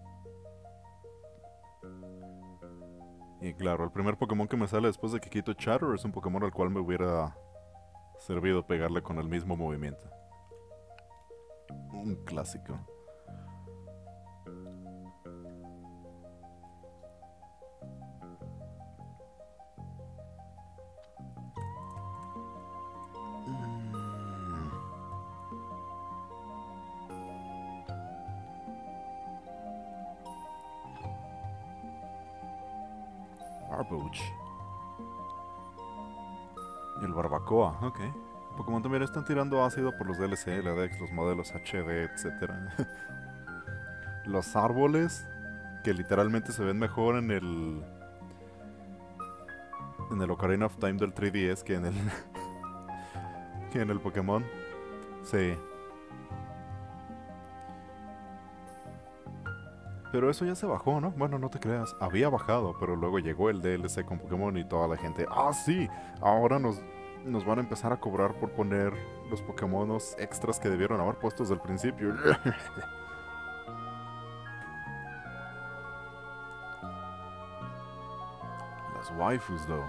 Y claro, el primer Pokémon que me sale después de que quito Chatter es un Pokémon al cual me hubiera servido pegarle con el mismo movimiento. Un clásico. Arbouch. Y el Barbacoa, ok. Pokémon también están tirando ácido por los DLC, la Dex, los modelos HD, etc. Los árboles, que literalmente se ven mejor en el Ocarina of Time del 3DS que en el que en el Pokémon. Sí. Pero eso ya se bajó, ¿no? Bueno, no te creas. Había bajado, pero luego llegó el DLC con Pokémon y toda la gente. ¡Ah, sí! Ahora nos van a empezar a cobrar por poner los Pokémonos extras que debieron haber puesto desde el principio. Las waifus, though.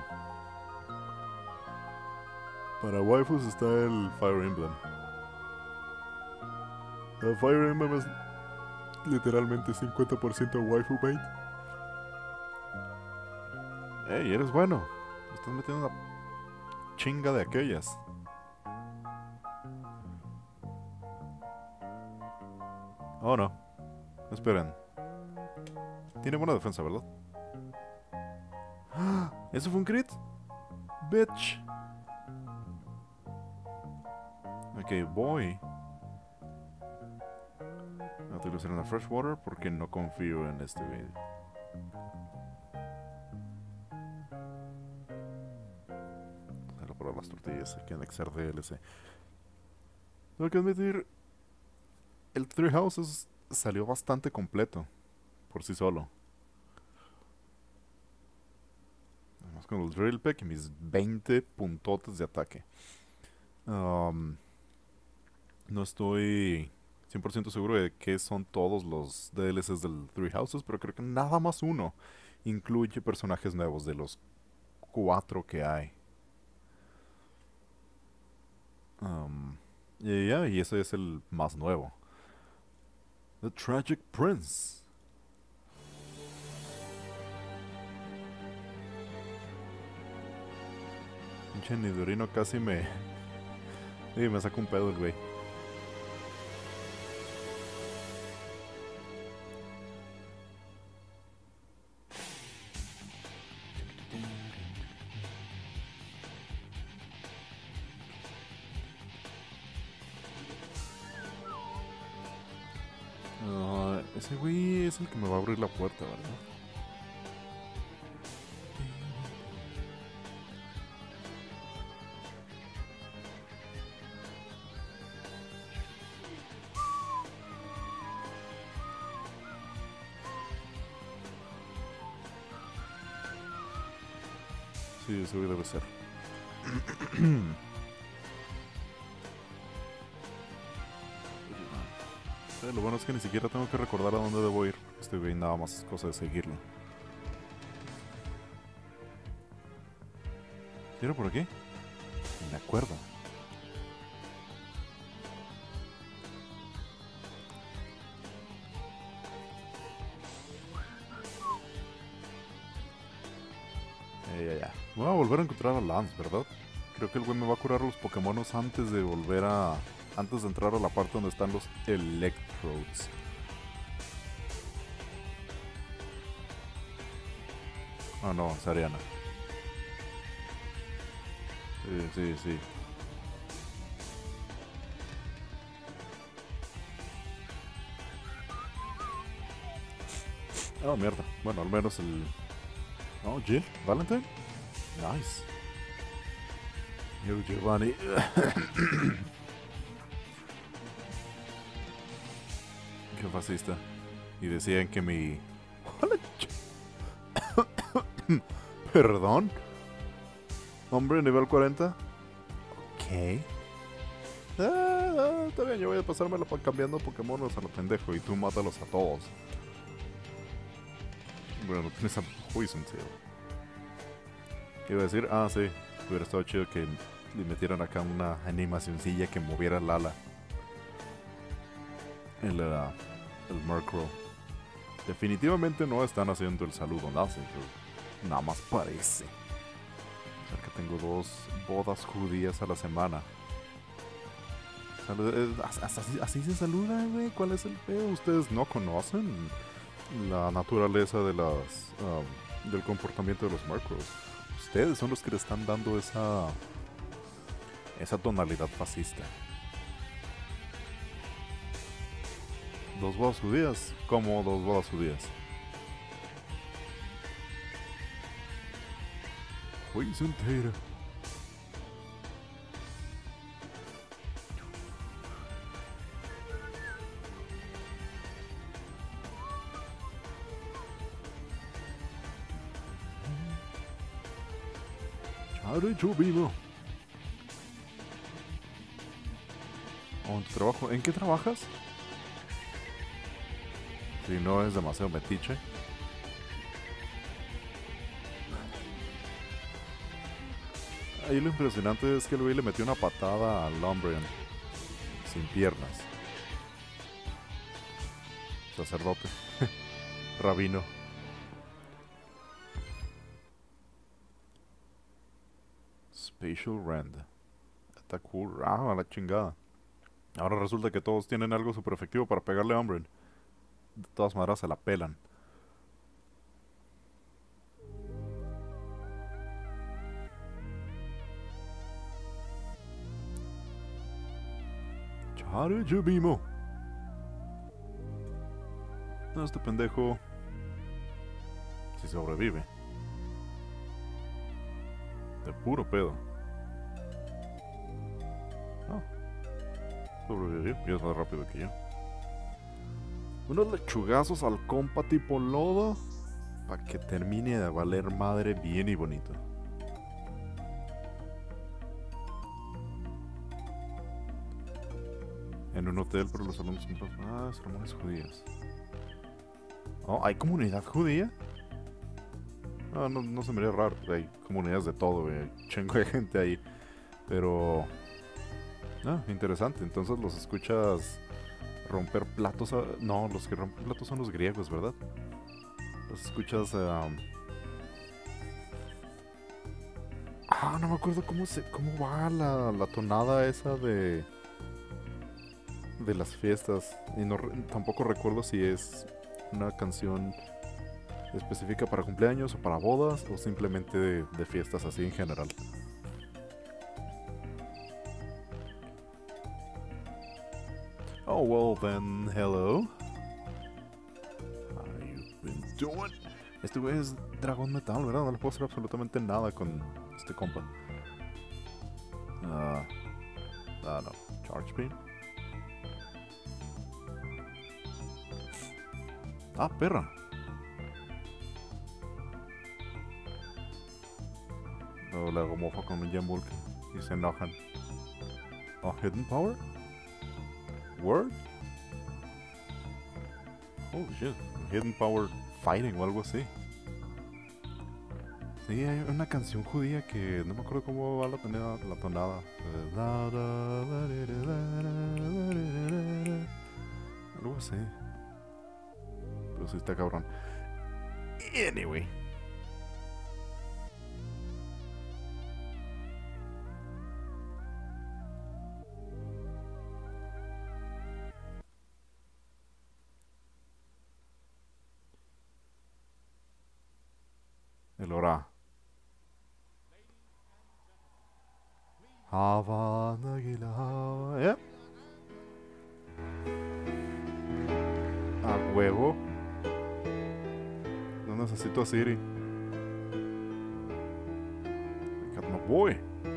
Para waifus está el Fire Emblem. El Fire Emblem es literalmente 50% waifu bait. Ey, eres bueno. Me estás metiendo una chinga de aquellas. Oh, no. Esperen. Tiene buena defensa, ¿verdad? ¡Ah! ¿Eso fue un crit? Bitch. Ok, voy a utilizar una Freshwater porque no confío en este video. Solo para las tortillas hay que anexar DLC. Tengo que admitir, el Three Houses salió bastante completo por sí solo. Además con el Drill Peck y mis 20 puntotes de ataque. No estoy 100% seguro de qué son todos los DLCs del Three Houses, pero creo que nada más uno incluye personajes nuevos de los 4 que hay. Y ese es el más nuevo. The Tragic Prince. Pinche Nidorino casi me... me saca un pedo el güey. Ese güey es el que me va a abrir la puerta, ¿verdad? Sí, ese güey debe ser. Lo bueno es que ni siquiera tengo que recordar a dónde debo ir. Este güey nada más es cosa de seguirlo. ¿Sí era por aquí? Me acuerdo. Ya. Voy a volver a encontrar a Lance, ¿verdad? Creo que el güey me va a curar a los Pokémonos antes de volver a... Antes de entrar a la parte donde están los Electrodes. Ah, no, es Ariana. Sí. Oh, mierda. Bueno, al menos el... Oh, Jill. Valentine. Nice. Yo, Giovanni. Qué fascista. Y decían que mi... ¿Perdón? Hombre, nivel 40. Ok. Está bien, yo voy a pasármelo cambiando Pokémonos a lo pendejo y tú mátalos a todos. Bueno, no tienes a Poison Tail. ¿Qué iba a decir? Ah, sí. Hubiera estado chido que le metieran acá una animacioncilla que moviera el ala. El Murkrow. Definitivamente no están haciendo el saludo nazi, pero nada más parece. O sea que tengo 2 bodas judías a la semana. Así se saluda, güey. ¿Cuál es el feo? Ustedes no conocen la naturaleza de las del comportamiento de los Murkrows. Ustedes son los que le están dando esa tonalidad fascista. 2 bodas judías. ¿Cómo 2 bodas judías? Poison Tail. Hecho vivo. ¿En tu trabajo? ¿En qué trabajas? Si no es demasiado metiche. Ahí lo impresionante es que el güey le metió una patada al Umbreon sin piernas. Sacerdote. Rabino. Spatial Rend. Está cool. Ah, la chingada. Ahora resulta que todos tienen algo super efectivo para pegarle a Umbreon. De todas maneras se la pelan. Chare Jubimo. No, este pendejo si sobrevive. De puro pedo. No. Sobrevivió. Y es más rápido que yo. Unos lechugazos al compa tipo lodo. Para que termine de valer madre bien y bonito. En un hotel, pero los alumnos son... Ah, sermones judías. Oh, ¿hay comunidad judía? No, no se me haría raro. Hay comunidades de todo, güey. Hay chingo de gente ahí. Pero... Ah, interesante. Entonces los escuchas romper platos. No, los que rompen platos son los griegos, ¿verdad? Los escuchas... Ah, no me acuerdo cómo va la tonada esa de las fiestas. Y no, tampoco recuerdo si es una canción específica para cumpleaños o para bodas o simplemente de fiestas así en general. Oh, well then, hello. How you been doing? Este güey es dragón metal, ¿verdad? No le puedo hacer absolutamente nada con este compa. No. Charge beam. Ah, perra. No, le hago mofa con un Jambulk y se enojan. Oh, Hidden Power? Word? Holy shit. Hidden Power Fighting o algo así. Sí, hay una canción judía que no me acuerdo cómo va la tonada. Algo así. Pero sí está cabrón. Anyway. El hora. Havana Aguilar. Yep. A huevo. No necesito a Siri. I got my boy.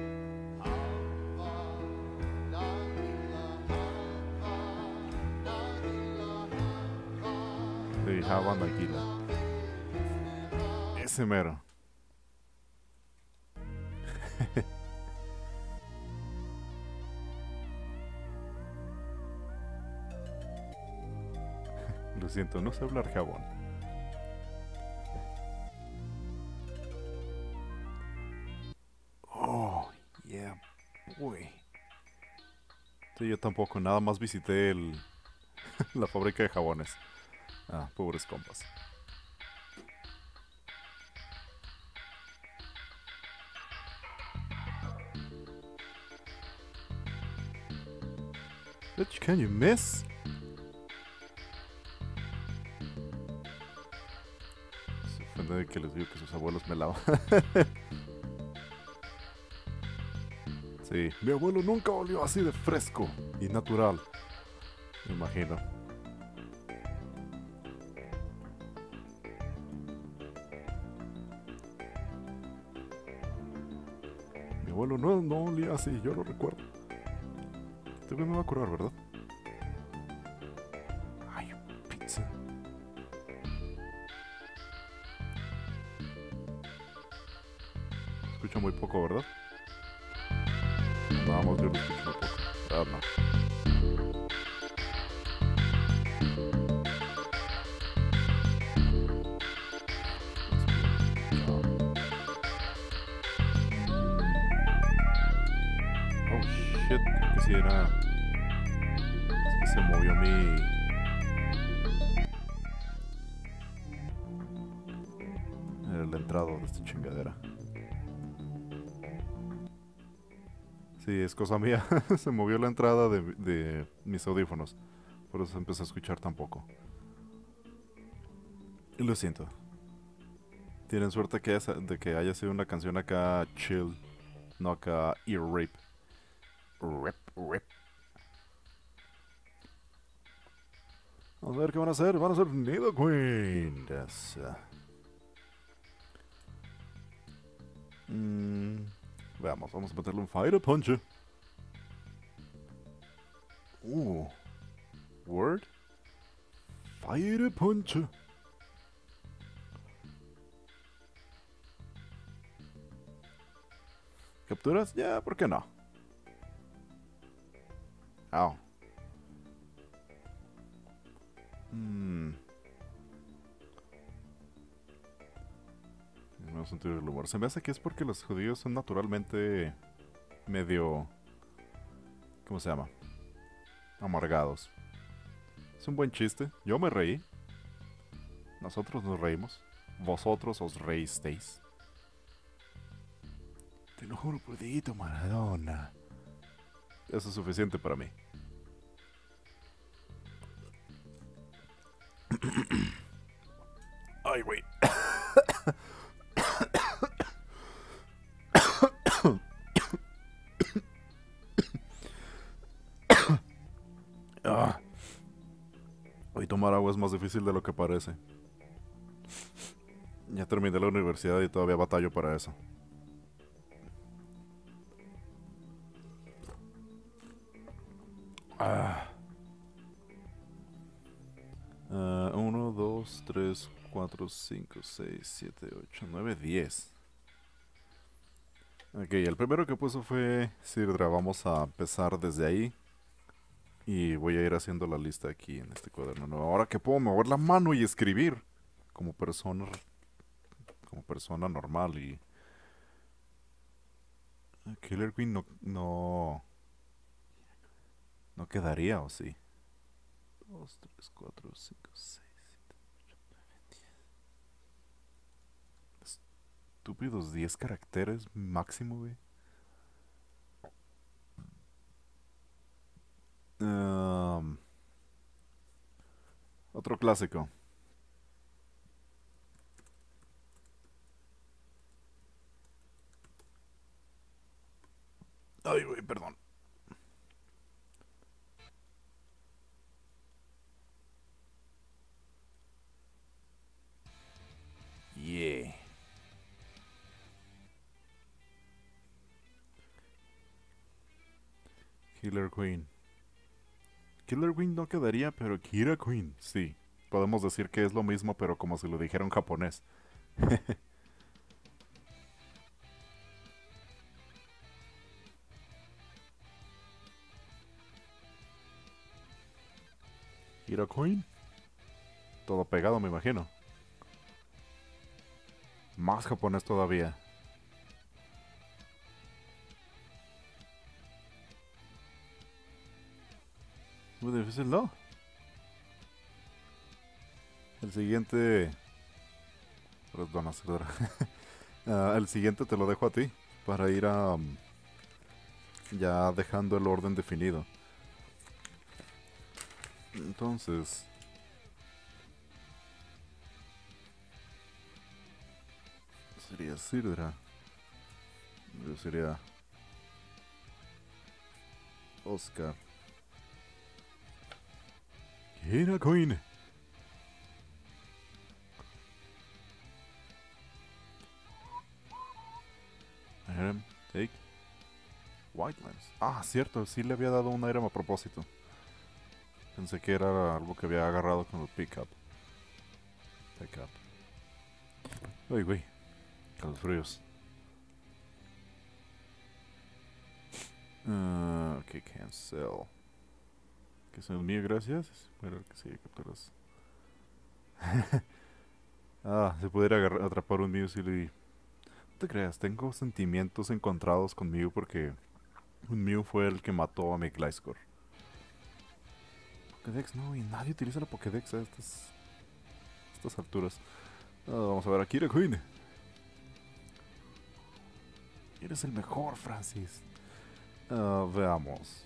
Sí, Havana Aguilar. Ese mero. Lo siento, no sé hablar jabón. Oh, yeah, boy. Sí, yo tampoco, nada más visité la fábrica de jabones. Ah, pobres compas. Bitch, can you miss? Se ofende de que les digo que sus abuelos me lavan. Sí, mi abuelo nunca olió así de fresco y natural. Me imagino. Mi abuelo no olía así, yo lo recuerdo. Este güey me va a curar, ¿verdad? Ay, pizza. Escucho muy poco, ¿verdad? Vamos, yo lo escucho muy poco. Ah, no. Oh shit, creo que sí era. Es que se movió el entrado de esta chingadera. Sí, es cosa mía. Se movió la entrada de mis audífonos. Por eso empecé a escuchar tan poco. Y lo siento. Tienen suerte de que haya sido una canción acá chill, no acá ear rape. Rip, rip. Vamos a ver qué van a hacer. Van a hacer Nidoqueen. Mm, veamos, vamos a meterle un Fire Punch. Word. Fire Punch. ¿Capturas? Ya, ¿por qué no? Au. No sentido del humor. Se me hace que es porque los judíos son naturalmente medio... ¿Cómo se llama? Amargados. Es un buen chiste. Yo me reí. Nosotros nos reímos. Vosotros os reísteis. Te lo juro por Dieguito Maradona. Eso es suficiente para mí. Ay, güey. Ah. Hoy tomar agua es más difícil de lo que parece. Ya terminé la universidad y todavía batallo para eso. Ah. 1, 2, 3, 4, 5, 6, 7, 8, 9, 10. Ok, el primero que puso fue Sirdra. Vamos a empezar desde ahí. Y voy a ir haciendo la lista aquí en este cuaderno. No, ahora que puedo mover la mano y escribir como persona, como persona normal y... Killer Queen no quedaría, ¿o sí? 2, 3, 4, 5, 6. Estúpidos 10 caracteres máximo, güey. Otro clásico. Ay, güey, perdón. Yeah. Killer Queen. Killer Queen no quedaría, pero Kira Queen, sí. Podemos decir que es lo mismo, pero como si lo dijera en japonés. Kira Queen. Todo pegado, me imagino. Más japonés todavía. Muy difícil, ¿no? El siguiente... Perdona, Serdar. El siguiente te lo dejo a ti. Para ir a... ya dejando el orden definido. Entonces... sería Sirdra. Yo sería... Oscar. Kira Queen. Take. Wildlands. Ah, cierto, sí le había dado un Irem a propósito. Pensé que era algo que había agarrado con el pickup. Pickup. Uy, güey. Calofríos. Ok, cancel. Que es el mío, gracias. Bueno, que sí, capturas. Si pudiera atrapar un Mew, sí le... No te creas, tengo sentimientos encontrados con Mew porque un Mew fue el que mató a mi Gliscor. Pokédex, no, y nadie utiliza la Pokédex a estas alturas. Vamos a ver aquí, Queen. Eres el mejor, Francis. Veamos.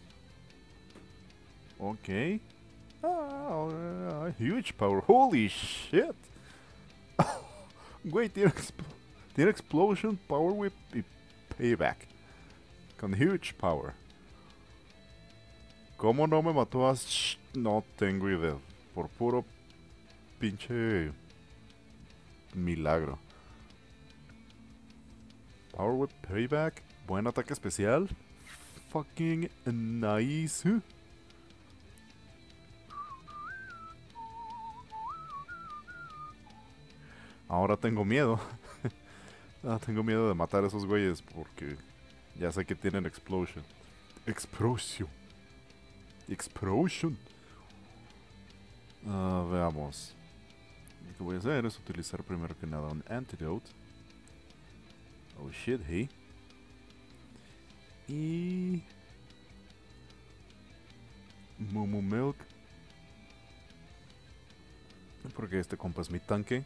Ok. Huge power. Holy shit. Güey, tiene Explosion, Power Whip y Payback. Con Huge Power. ¿Cómo no me mató a No tengo idea. Por puro pinche milagro. Power Whip, Payback. Buen ataque especial. Fucking nice. Ahora tengo miedo. Tengo miedo de matar a esos güeyes porque ya sé que tienen Explosion. Explosion. Explosion. Veamos. Lo que voy a hacer es utilizar primero que nada un Antidote. Oh shit, hey. Y... Mumu Milk. Porque este compa es mi tanque.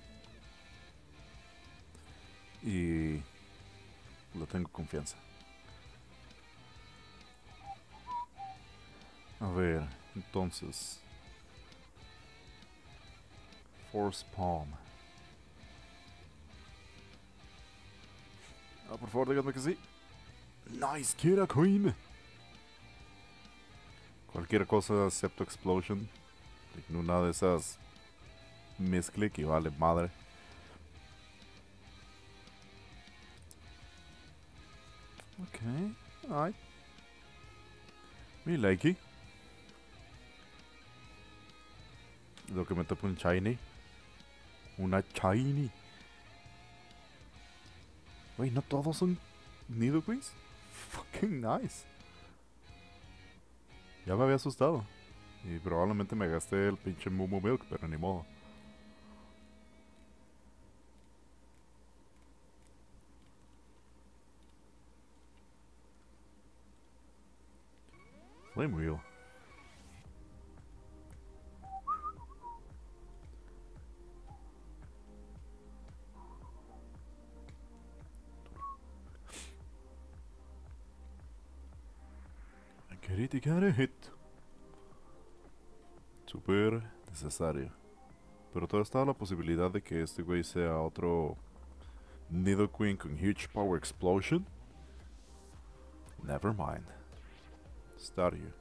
Y... lo tengo confianza. A ver, entonces... Force Palm. Por favor, díganme que sí. Nice, Kira Queen. Cualquier cosa excepto Explosion. En una de esas misclick y vale madre. Ok, alright. Me likey. Lo que me topa un Shiny. Una Shiny. Wey, no todos son Nidoqueens. Fucking nice. Ya me había asustado. Y probablemente me gasté el pinche Mumu Milk, pero ni modo. Flame Wheel. Criticar hit. Super necesario. Pero todavía está la posibilidad de que este güey sea otro Nidoqueen con Huge Power Explosion. Never mind. Stario.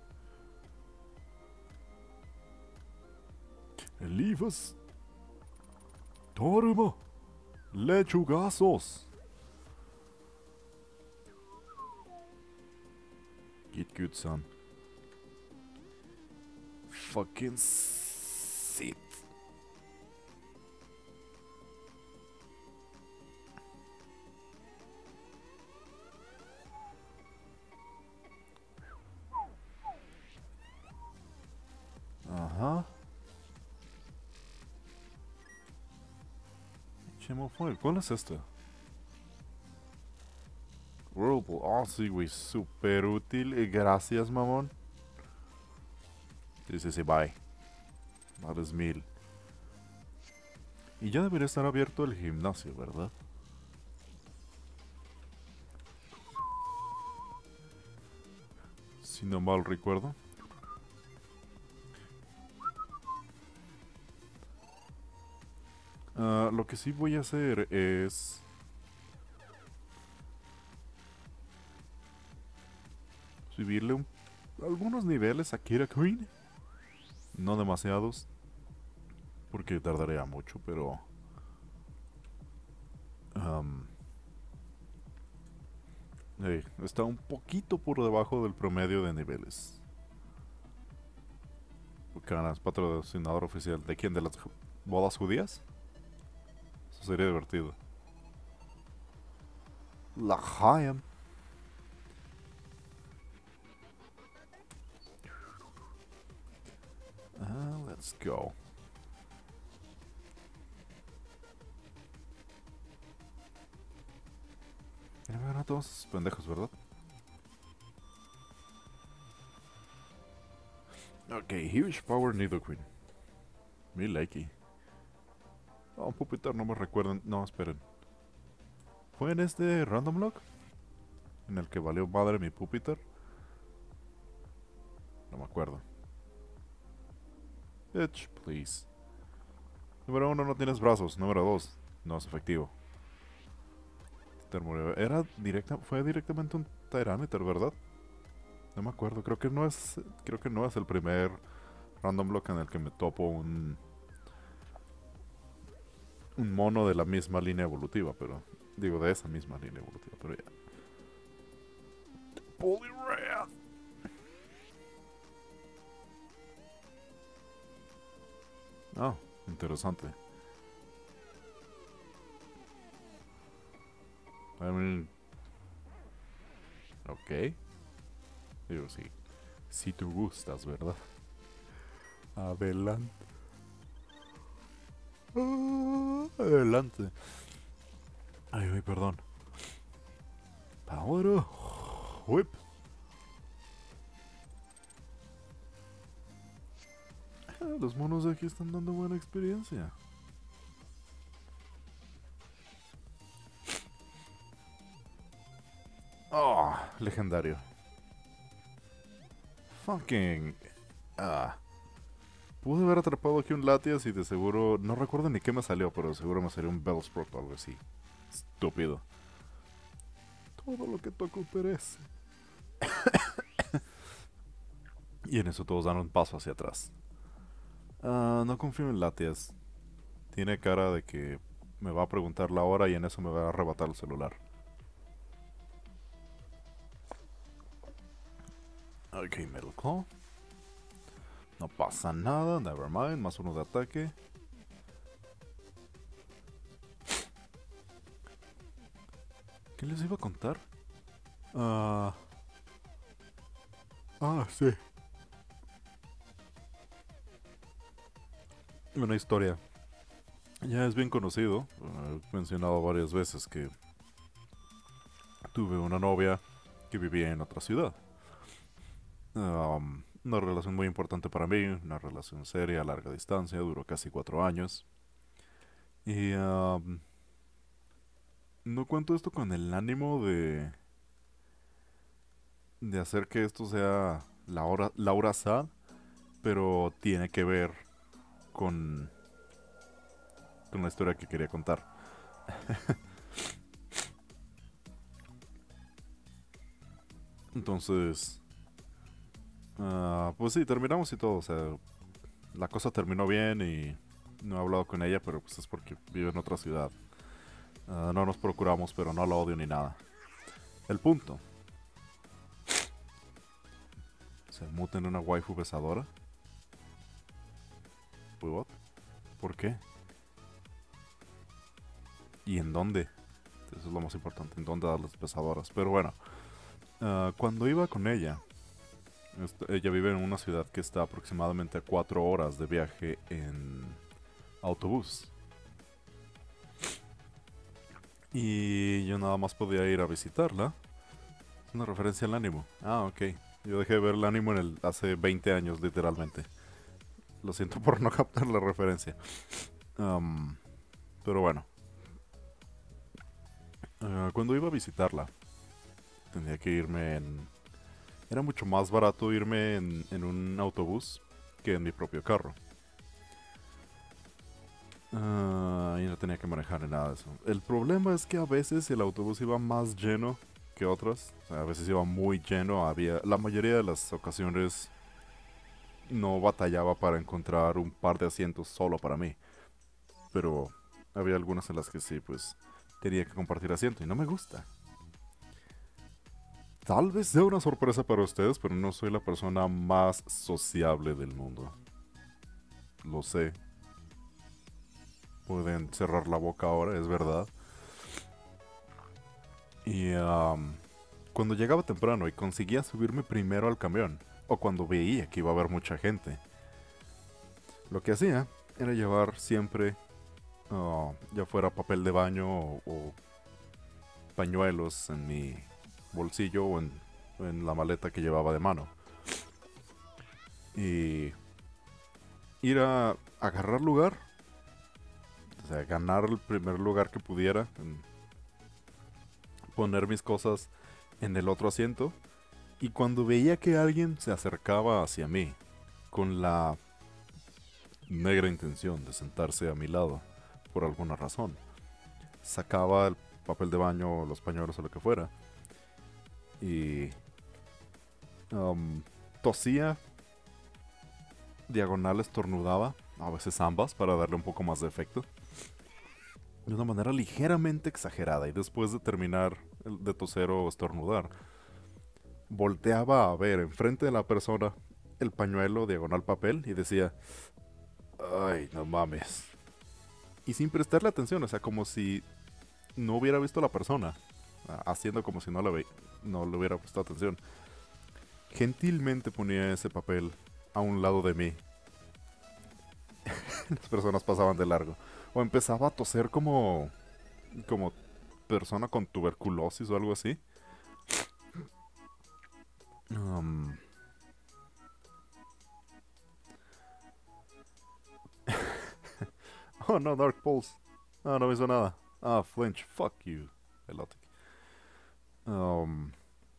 Elivas. Torma. Lechugazos. Get good, son. Fucking sit. Ajá. Chemofoil, ¿cuál es este? Whirlpool. Oh, sí, güey. Súper útil. Gracias, mamón. Sí, bye. Vales 1000. Y ya debería estar abierto el gimnasio, ¿verdad? Si no mal recuerdo. Lo que sí voy a hacer es... subirle algunos niveles a Kira Queen. No demasiados. Porque tardaría mucho, pero... está un poquito por debajo del promedio de niveles. Canas, patrocinador oficial. ¿De quién? ¿De las bodas judías? Eso sería divertido. La Hayam. Let's go. Ya me ganan todos esos pendejos, ¿verdad? Ok, Huge Power Nidoqueen. Me likey. Oh, Pupitar, no me recuerdan. No, esperen. ¿Fue en este Random Lock? En el que valió madre mi Pupitar. me acuerdo. Bitch, please. Número 1, no tienes brazos. Número 2, no es efectivo. Fue directamente un Tyranitar, ¿verdad? No me acuerdo, creo que no es el primer random block en el que me topo un mono de la misma línea evolutiva, pero digo de esa misma línea evolutiva, pero ya. Poliwrath. Ah, interesante. I mean, ok. Digo, sí. Si tú gustas, ¿verdad? Adelante. Adelante. Ay, perdón. Power Whip. Los monos de aquí están dando buena experiencia. Oh, legendario. Fucking... Pude haber atrapado aquí un Latias y de seguro... No recuerdo ni qué me salió, pero de seguro me salió un Bellsprout o algo así. Estúpido. Todo lo que toco perece. Y en eso todos dan un paso hacia atrás. No confío en Latias. Tiene cara de que me va a preguntar la hora y en eso me va a arrebatar el celular. Ok, Metal Claw. No pasa nada, nevermind, más uno de ataque. ¿Qué les iba a contar? Sí. Una historia. Ya es bien conocido. He mencionado varias veces que tuve una novia que vivía en otra ciudad. Una relación muy importante para mí, una relación seria a larga distancia, duró casi 4 años. Y no cuento esto con el ánimo de hacer que esto sea Laura Sad, pero tiene que ver con, con la historia que quería contar. Entonces, pues sí, terminamos y todo. O sea, la cosa terminó bien y no he hablado con ella, pero pues es porque vive en otra ciudad. No nos procuramos, pero no la odio ni nada. El punto. ¿Se muta en una waifu besadora? ¿What? ¿Por qué? ¿Y en dónde? Eso es lo más importante, en dónde dar las besadoras. Pero bueno, cuando iba con ella, ella vive en una ciudad que está aproximadamente a 4 horas de viaje en autobús. Y yo nada más podía ir a visitarla. Es una referencia al ánimo. Ah, ok. Yo dejé de ver el ánimo hace 20 años, literalmente. Lo siento por no captar la referencia. Pero bueno. Cuando iba a visitarla, tenía que irme en... Era mucho más barato irme en un autobús que en mi propio carro. Y no tenía que manejar ni nada de eso. El problema es que a veces el autobús iba más lleno que otras. O sea, a veces iba muy lleno. La mayoría de las ocasiones no batallaba para encontrar un par de asientos solo para mí. Pero había algunas en las que sí, pues tenía que compartir asiento y no me gusta. Tal vez sea una sorpresa para ustedes, pero no soy la persona más sociable del mundo. Lo sé. Pueden cerrar la boca ahora, es verdad. Y cuando llegaba temprano y conseguía subirme primero al camión, o cuando veía que iba a haber mucha gente, lo que hacía era llevar siempre, ya fuera papel de baño o pañuelos en mi bolsillo o en la maleta que llevaba de mano. Y ir a agarrar lugar, o sea, ganar el primer lugar que pudiera, poner mis cosas en el otro asiento Y cuando veía que alguien se acercaba hacia mí con la negra intención de sentarse a mi lado, por alguna razón, sacaba el papel de baño, los pañuelos o lo que fuera, y um, tosía, diagonal estornudaba, a veces ambas para darle un poco más de efecto, de una manera ligeramente exagerada, y después de terminar de toser o estornudar, volteaba a ver enfrente de la persona el pañuelo diagonal papel y decía, ay, no mames. Y sin prestarle atención, o sea, como si no hubiera visto a la persona, haciendo como si no le hubiera prestado atención. Gentilmente ponía ese papel a un lado de mí. Las personas pasaban de largo. O empezaba a toser como persona con tuberculosis o algo así. Um, oh no, Dark Pulse. Ah, no me hizo nada. Ah, Flinch, fuck you. Elotic. Um,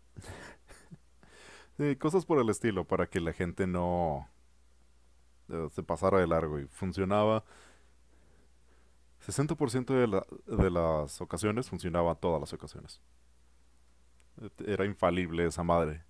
sí, cosas por el estilo para que la gente no se pasara de largo y funcionaba. 60% de las ocasiones funcionaba todas las ocasiones. Era infalible esa madre.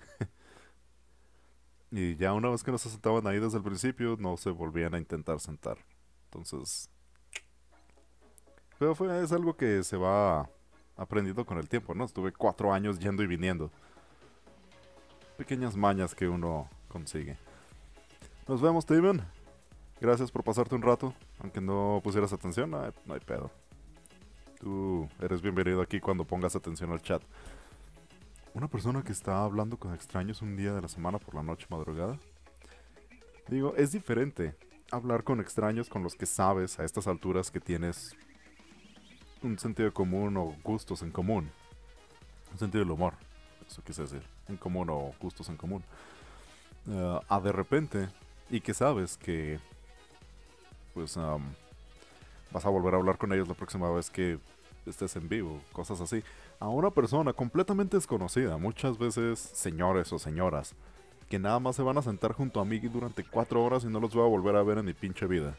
Y ya una vez que no se sentaban ahí desde el principio, no se volvían a intentar sentar. Entonces, pero es algo que se va aprendiendo con el tiempo, ¿no? Estuve 4 años yendo y viniendo. Pequeñas mañas que uno consigue. Nos vemos, Steven. Gracias por pasarte un rato. Aunque no pusieras atención, no hay pedo. Tú eres bienvenido aquí cuando pongas atención al chat. Una persona que está hablando con extraños un día de la semana por la noche madrugada. Digo, es diferente hablar con extraños con los que sabes a estas alturas que tienes un sentido común o gustos en común. Un sentido del humor. Eso quise decir. En común o gustos en común. A de repente, y que sabes que pues vas a volver a hablar con ellos la próxima vez que estés en vivo, cosas así. A una persona completamente desconocida, muchas veces señores o señoras, que nada más se van a sentar junto a mí durante 4 horas y no los voy a volver a ver en mi pinche vida.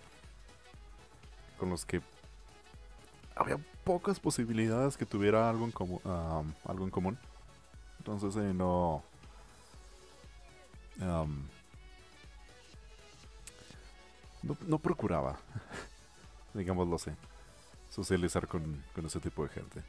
Con los que había pocas posibilidades que tuviera algo en común. Algo en común. Entonces um, no procuraba, digámoslo así, socializar con ese tipo de gente.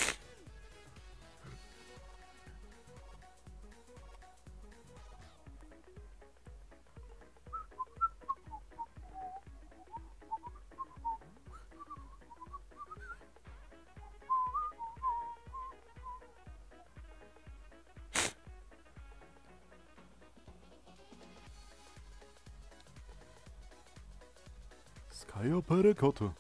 Skyo Perekoto.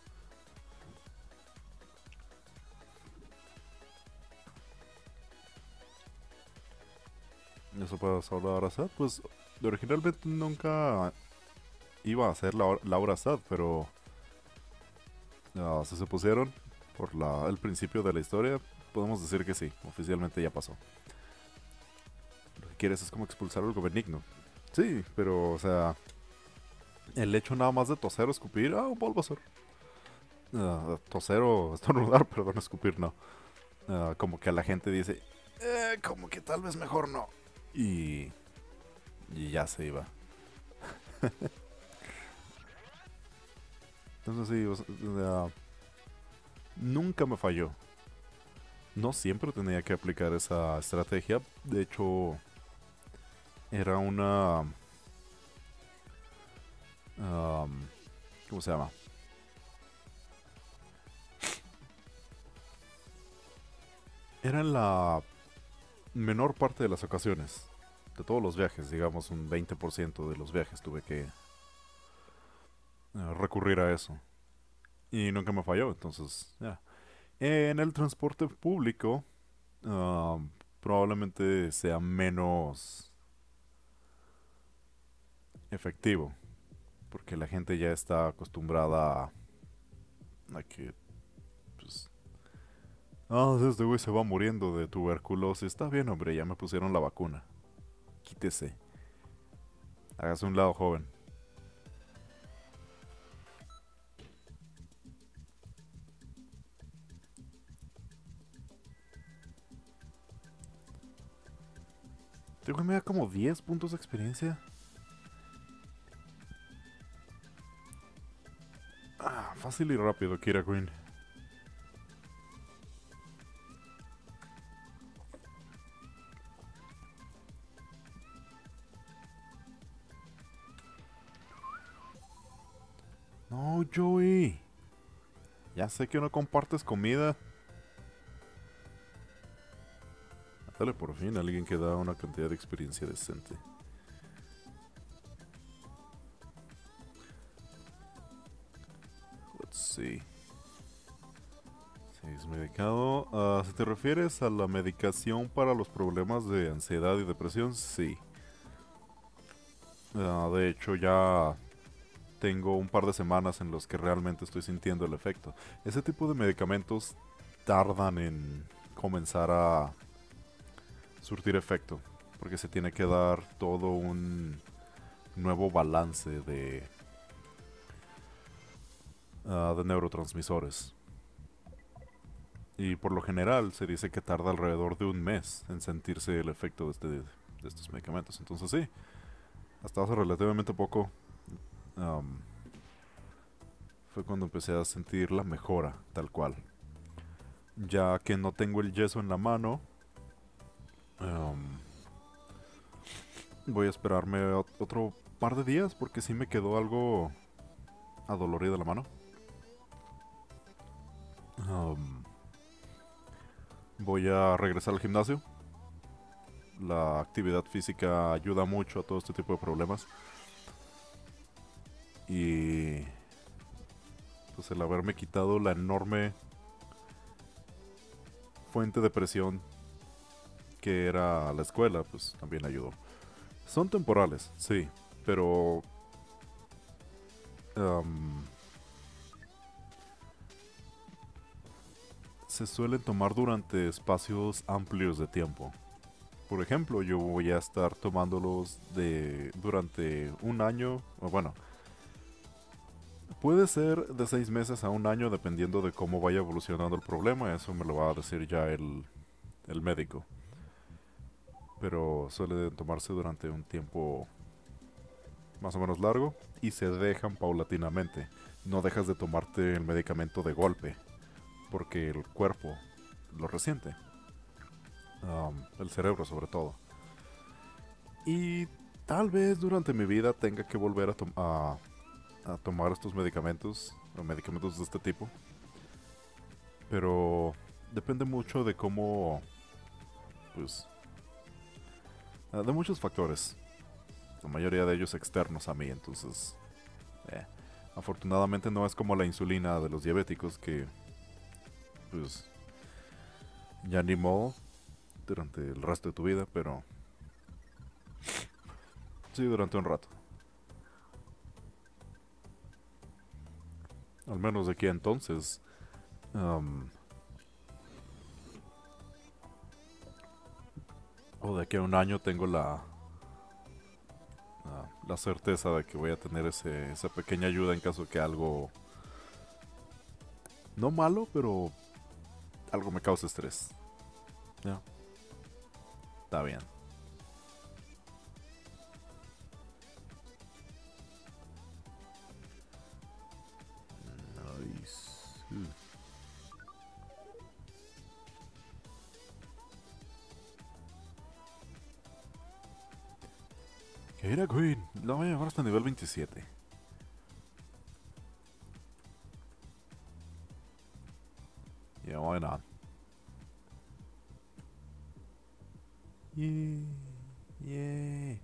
Eso puede ser Laura Sad. Pues originalmente nunca iba a ser Laura Sad, pero si se pusieron por el principio de la historia, podemos decir que sí, oficialmente ya pasó. Lo que quieres es como expulsar algo benigno. Sí, pero o sea, el hecho nada más de toser o escupir, un Bulbasaur. Toser o estornudar, perdón, escupir no. Como que a la gente dice, como que tal vez mejor no. Y, y ya se iba. Entonces sí, o sea, nunca me falló. No siempre tenía que aplicar esa estrategia. De hecho, era una... ¿cómo se llama? Era en la menor parte de las ocasiones. De todos los viajes, digamos un 20% de los viajes tuve que recurrir a eso. Y nunca me falló, entonces ya. En el transporte público, probablemente sea menos efectivo. Porque la gente ya está acostumbrada a que, pues, Ah, este güey se va muriendo de tuberculosis. Está bien, hombre, ya me pusieron la vacuna. Quítese. Hágase un lado, joven. Este güey me da como 10 puntos de experiencia. Ah, fácil y rápido, Kira Queen. No, Joey. Ya sé que no compartes comida. Dale por fin a alguien que da una cantidad de experiencia decente. Let's see. Si es medicado. Si te refieres a la medicación para los problemas de ansiedad y depresión, sí. De hecho, ya tengo un par de semanas en los que realmente estoy sintiendo el efecto. Ese tipo de medicamentos tardan en comenzar a surtir efecto, porque se tiene que dar todo un nuevo balance de neurotransmisores. Y por lo general se dice que tarda alrededor de un mes en sentirse el efecto de estos medicamentos. Entonces sí, hasta hace relativamente poco um, fue cuando empecé a sentir la mejora tal cual. Ya que no tengo el yeso en la mano, um, voy a esperarme otro par de días porque sí me quedó algo adolorida la mano. Um, Voy a regresar al gimnasio. La actividad física ayuda mucho a todo este tipo de problemas. Y pues el haberme quitado la enorme fuente de presión que era la escuela, pues también ayudó. Son temporales, sí, pero um, se suelen tomar durante espacios amplios de tiempo. Por ejemplo, yo voy a estar tomándolos durante un año, o bueno, puede ser de 6 meses a un año dependiendo de cómo vaya evolucionando el problema. Eso me lo va a decir ya el médico. Pero suele tomarse durante un tiempo más o menos largo y se dejan paulatinamente. No dejas de tomarte el medicamento de golpe porque el cuerpo lo resiente. El cerebro sobre todo. Y tal vez durante mi vida tenga que volver a tomar estos medicamentos o medicamentos de este tipo. Pero depende mucho de cómo, pues, de muchos factores. La mayoría de ellos externos a mí, entonces, eh, afortunadamente no es como la insulina de los diabéticos que, pues, ya ni modo durante el resto de tu vida, pero sí durante un rato. Al menos de aquí a entonces. um, o de aquí a un año tengo la certeza de que voy a tener esa pequeña ayuda en caso que algo, no malo, pero algo me cause estrés. Ya, está bien. Nice. Que era Queen, la voy a llevar hasta nivel 27. Yeah, why not? Yeah. Yeah.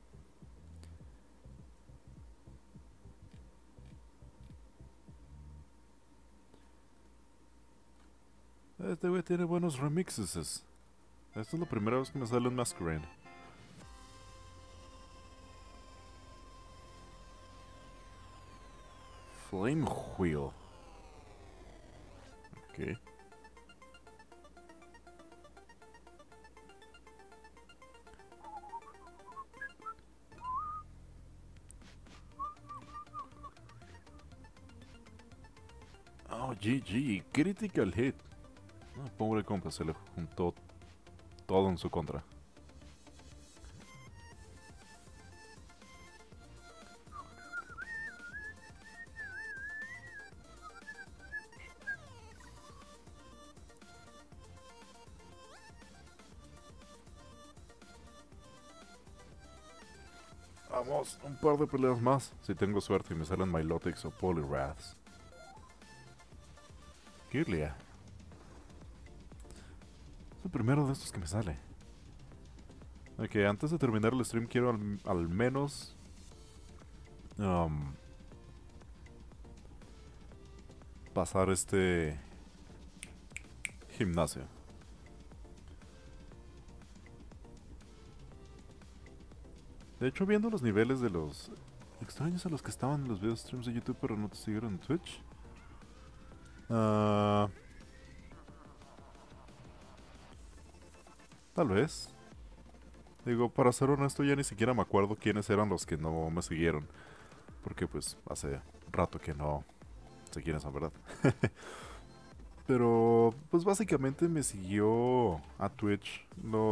Este güey tiene buenos remixes. Esta es la primera vez que me sale un Masquerade. Flame Wheel. Ok. GG, critical hit. Ah, pobre compa, se le juntó todo en su contra. Vamos, un par de peleas más. Si tengo suerte y me salen Milotics o Poliwraths. Kirlia. Es el primero de estos que me sale. Ok, antes de terminar el stream quiero al menos... pasar este... gimnasio. De hecho, viendo los niveles de los extraños a los que estaban en los videos streams de YouTube pero no te siguieron en Twitch. Tal vez. Digo, para ser honesto, ya ni siquiera me acuerdo quiénes eran los que no me siguieron. Porque pues hace rato que no sé quiénes son, ¿verdad? Pero pues básicamente me siguió a Twitch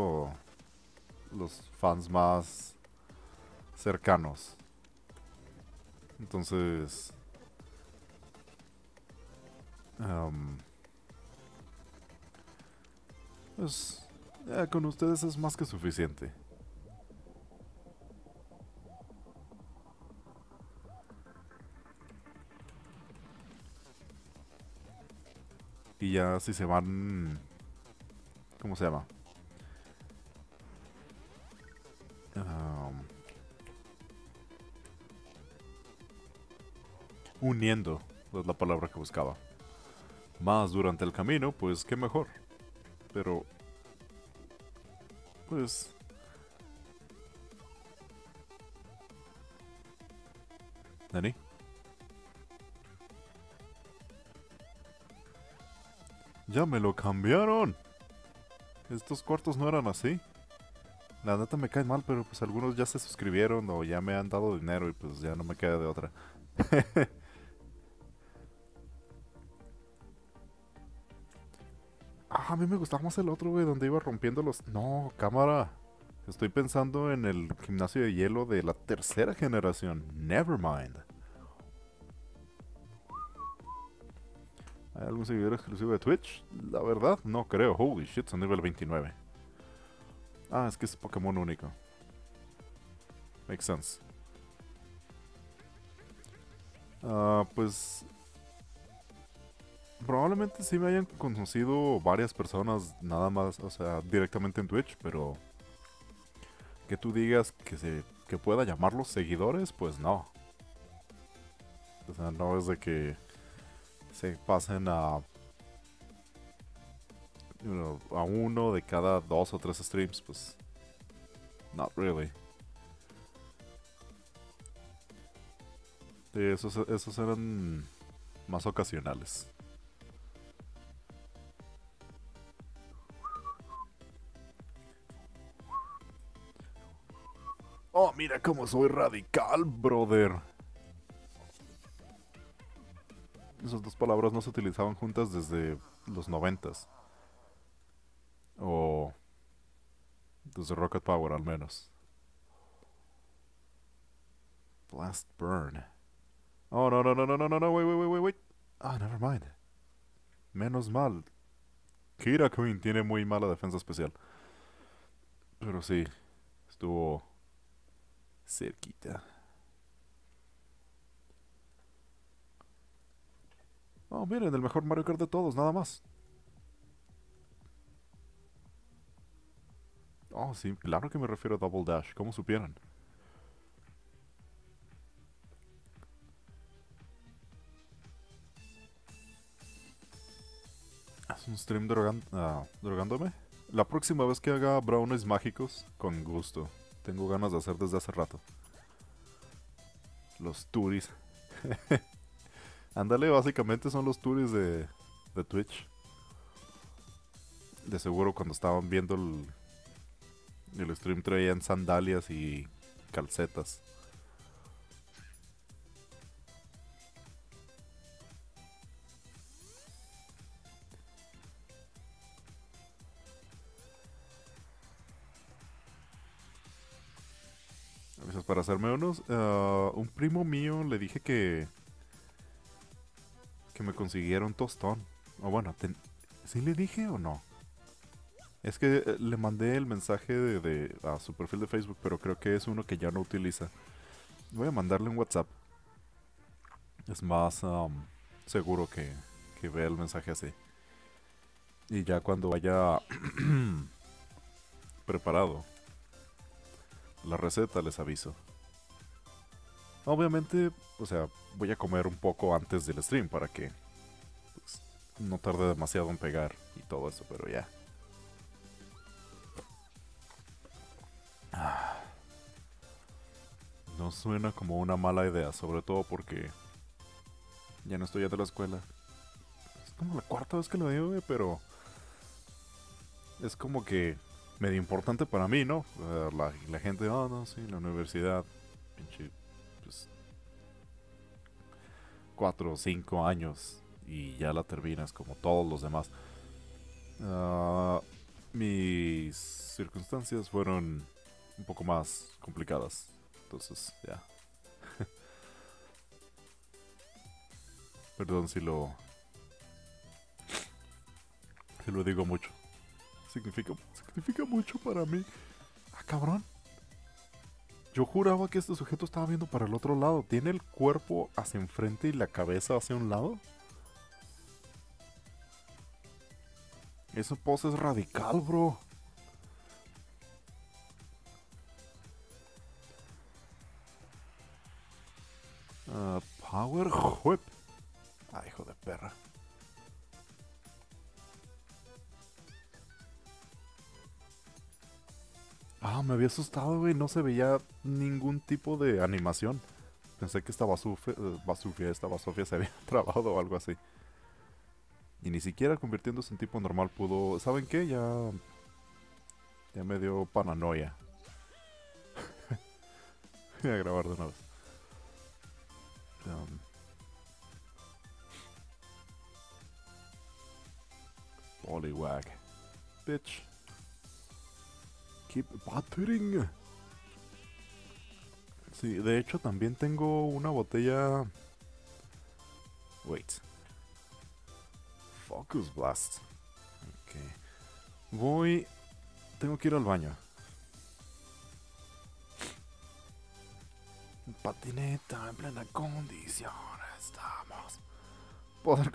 los fans más cercanos. Entonces... pues con ustedes es más que suficiente. Y ya si se van... ¿Cómo se llama? Uniendo, es la palabra que buscaba. Más durante el camino, pues qué mejor. Pero... pues... ¿Nani? ¡Ya me lo cambiaron! Estos cuartos no eran así. La neta me cae mal, pero pues algunos ya se suscribieron o ya me han dado dinero y pues ya no me queda de otra. Ah, a mí me gustaba más el otro, güey, donde iba rompiendo los... No, cámara. Estoy pensando en el gimnasio de hielo de la tercera generación. Nevermind. ¿Hay algún seguidor exclusivo de Twitch? La verdad, no creo. Holy shit, son nivel 29. Ah, es que es Pokémon único. Makes sense. Pues... probablemente sí me hayan conocido varias personas nada más, o sea, directamente en Twitch, pero... que tú digas que pueda llamarlos seguidores, pues no. O sea, no es de que se pasen a... a uno de cada 2 o 3 streams, pues... not really. Sí, esos eran más ocasionales. Oh, mira cómo soy radical, brother. Esas dos palabras no se utilizaban juntas desde los 90s. O desde Rocket Power al menos. Blast Burn. Oh, no, no, no, no, no, no, no, wait. Ah, never mind. Menos mal. Kira Queen tiene muy mala defensa especial. Pero sí, estuvo cerquita. Oh, miren, el mejor Mario Kart de todos, nada más. Oh, sí, claro que me refiero a Double Dash. ¿Cómo supieron? ¿Haz un stream drogándome? La próxima vez que haga brownies mágicos, con gusto. Tengo ganas de hacer desde hace rato. Los turis. Ándale, básicamente son los turis de Twitch. De seguro cuando estaban viendo el stream traían sandalias y calcetas. para hacerme unos, un primo mío le dije que me consiguiera un tostón. O bueno, ¿sí le dije o no? Es que le mandé el mensaje a su perfil de Facebook, pero creo que es uno que ya no utiliza. Voy a mandarle un WhatsApp. Es más seguro que vea el mensaje así. Y ya cuando vaya preparado la receta les aviso. Obviamente, o sea, voy a comer un poco antes del stream para que pues, no tarde demasiado en pegar y todo eso, pero ya. No suena como una mala idea, sobre todo porque ya no estoy yendo a la escuela. Es como la cuarta vez que lo digo, pero es como que medio importante para mí, ¿no? La gente, oh, no, sí, la universidad, pinche, pues, 4 o 5 años y ya la terminas como todos los demás. Ah, mis circunstancias fueron un poco más complicadas, entonces ya. Perdón si lo digo mucho. Significa mucho para mí. Ah, cabrón. Yo juraba que este sujeto estaba viendo para el otro lado. ¿Tiene el cuerpo hacia enfrente y la cabeza hacia un lado? Esa pose es radical, bro. Power Whip. Ah, hijo de perra. Ah, me había asustado, güey. No se veía ningún tipo de animación. Pensé que esta Basufia se había trabado o algo así. Y ni siquiera convirtiéndose en tipo normal pudo... ¿Saben qué? Ya me dio paranoia. Voy a grabar de una vez. Um, Poliwag. Bitch. Keep battering. Sí, de hecho también tengo una botella... Wait. Focus Blast. Ok. Tengo que ir al baño. Patineta en plena condición. Estamos. Poder...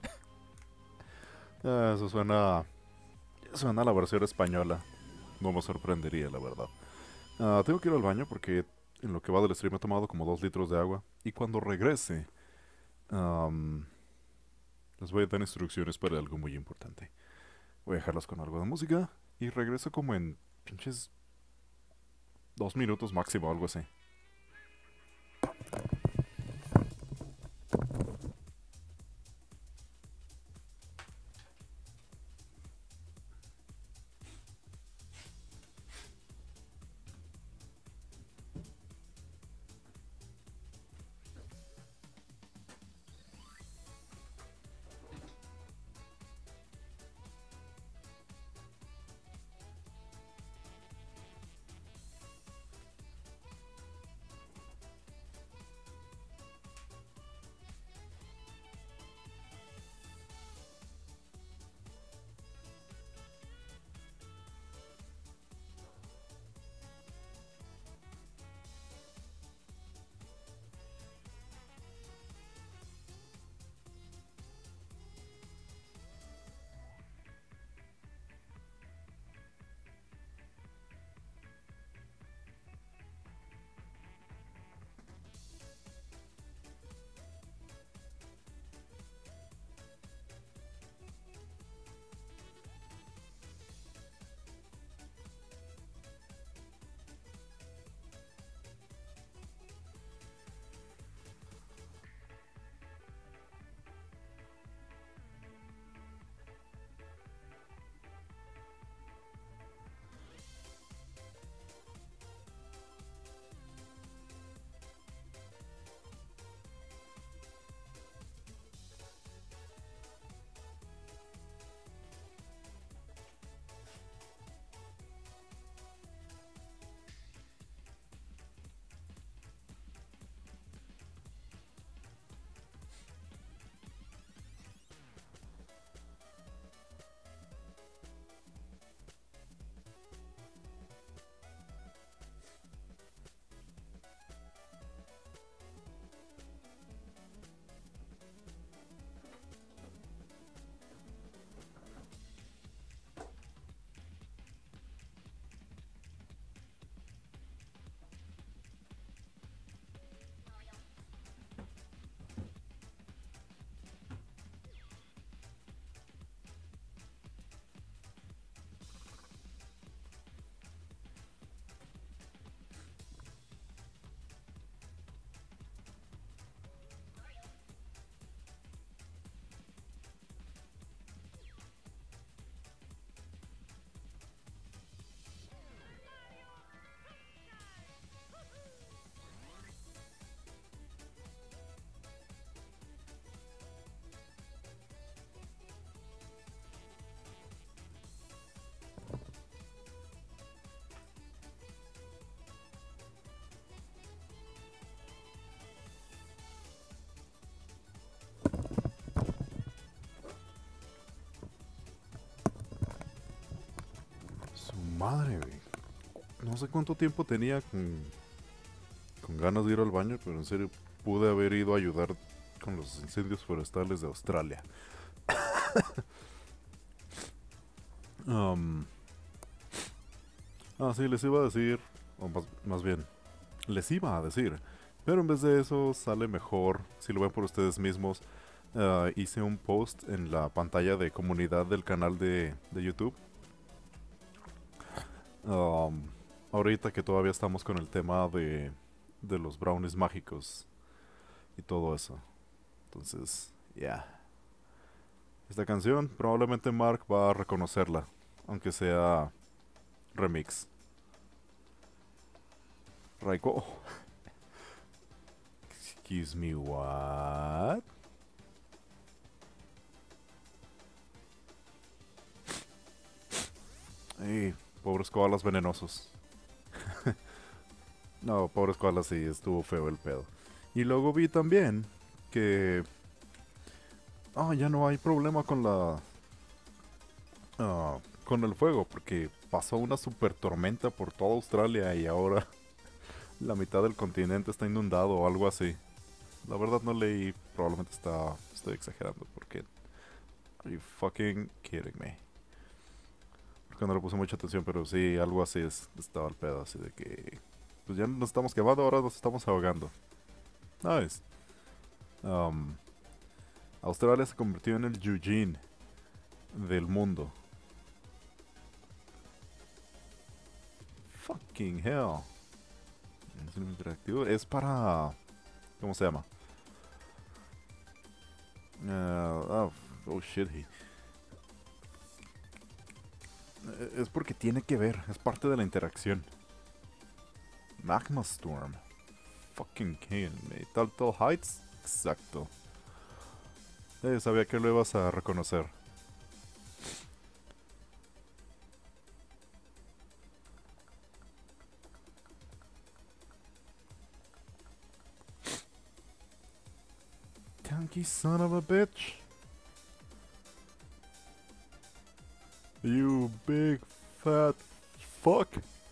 Eso suena a la versión española. No me sorprendería, la verdad. Tengo que ir al baño porque en lo que va del stream he tomado como 2 litros de agua. Y cuando regrese, am, les voy a dar instrucciones para algo muy importante. Voy a dejarlas con algo de música y regreso como en pinches 2 minutos máximo, algo así. madre, güey. No sé cuánto tiempo tenía con ganas de ir al baño, pero en serio pude haber ido a ayudar con los incendios forestales de Australia. Um, sí, les iba a decir, o más bien, les iba a decir, pero en vez de eso sale mejor si lo ven por ustedes mismos. Hice un post en la pantalla de comunidad del canal de YouTube. Um, Ahorita que todavía estamos con el tema de los brownies mágicos y todo eso. Entonces, ya. Yeah. Esta canción probablemente Mark va a reconocerla, aunque sea remix. Raiko. Excuse me, what? Ey, pobres koalas venenosos. No, pobres koalas sí, estuvo feo el pedo. Y luego vi también que... ya no hay problema con con el fuego, porque pasó una super tormenta por toda Australia y ahora la mitad del continente está inundado o algo así. La verdad no leí, probablemente estoy exagerando, porque... Are you fucking kidding me? Porque no le puse mucha atención, pero sí, algo así estaba el pedo, así de que... Pues ya nos estamos quemando, ahora nos estamos ahogando. Nice. Um, Australia se convirtió en el Eugene del mundo. Fucking hell. Es un interactivo. Es para... ¿Cómo se llama? Oh shit. Es porque tiene que ver. Es parte de la interacción. Magma Storm. Fucking kidding me. Telltale Heights. Exacto. Sabía que lo ibas a reconocer. Tanky son of a bitch. You big fat fuck.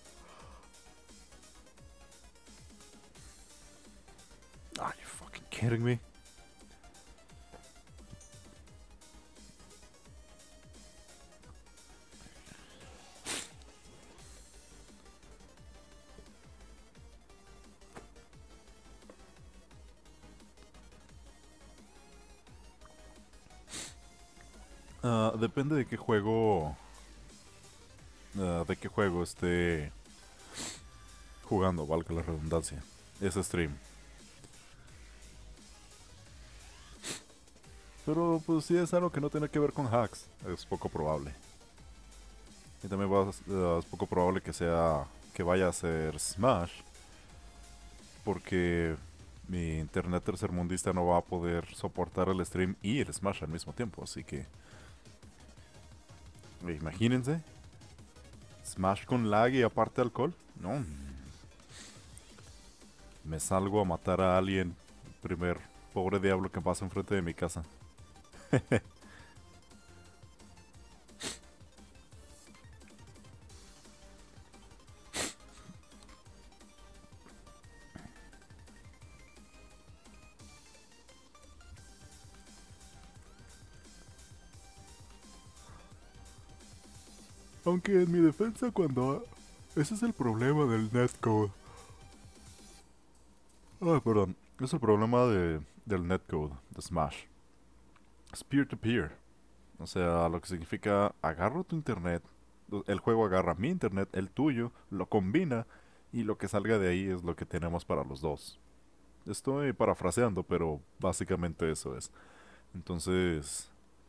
Are you fucking kidding me? Depende de qué juego. De qué juego esté jugando, valga la redundancia. Ese stream. Pero pues si es algo que no tiene que ver con hacks, es poco probable. Y también es poco probable que vaya a ser Smash. Porque mi internet tercermundista no va a poder soportar el stream y el Smash al mismo tiempo. Así que... Imagínense. Smash con lag y aparte alcohol. No. Me salgo a matar a alguien. Primer pobre diablo que pasa enfrente de mi casa. Aunque en mi defensa cuando... Ese es el problema del netcode. Perdón. Es el problema del netcode de Smash. Es peer-to-peer. O sea, lo que significa agarro tu internet, el juego agarra mi internet, el tuyo, lo combina y lo que salga de ahí es lo que tenemos para los dos. Estoy parafraseando, pero básicamente eso es. Entonces,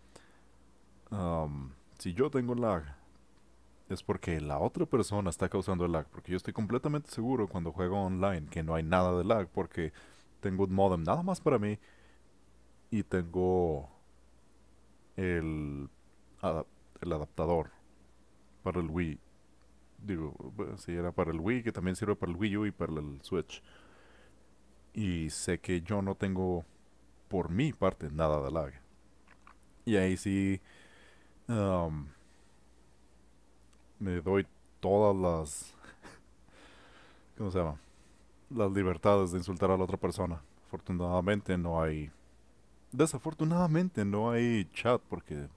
si yo tengo lag, es porque la otra persona está causando el lag. Porque yo estoy completamente seguro cuando juego online que no hay nada de lag porque tengo un modem nada más para mí y tengo el, ada- el adaptador para el Wii. Digo, si era para el Wii, que también sirve para el Wii U y para el Switch. Y sé que yo no tengo, por mi parte, nada de lag. Y ahí sí um, me doy todas las, ¿cómo se llama? Las libertades de insultar a la otra persona. Afortunadamente no hay, desafortunadamente no hay chat porque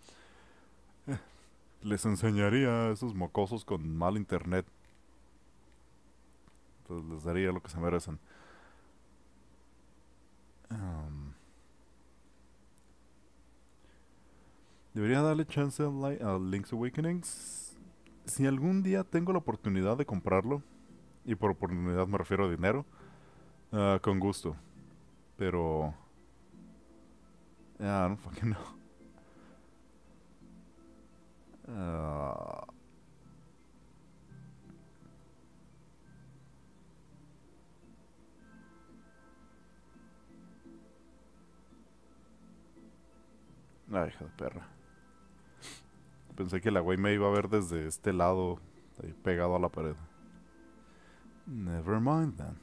les enseñaría a esos mocosos con mal internet. Entonces les daría lo que se merecen. Um, Debería darle chance a Link's Awakening. Si algún día tengo la oportunidad de comprarlo, y por oportunidad me refiero a dinero, con gusto. Pero... no fucking no. Ah, Ay, hija de perra. Pensé que la güey me iba a ver desde este lado, ahí pegado a la pared. Never mind then.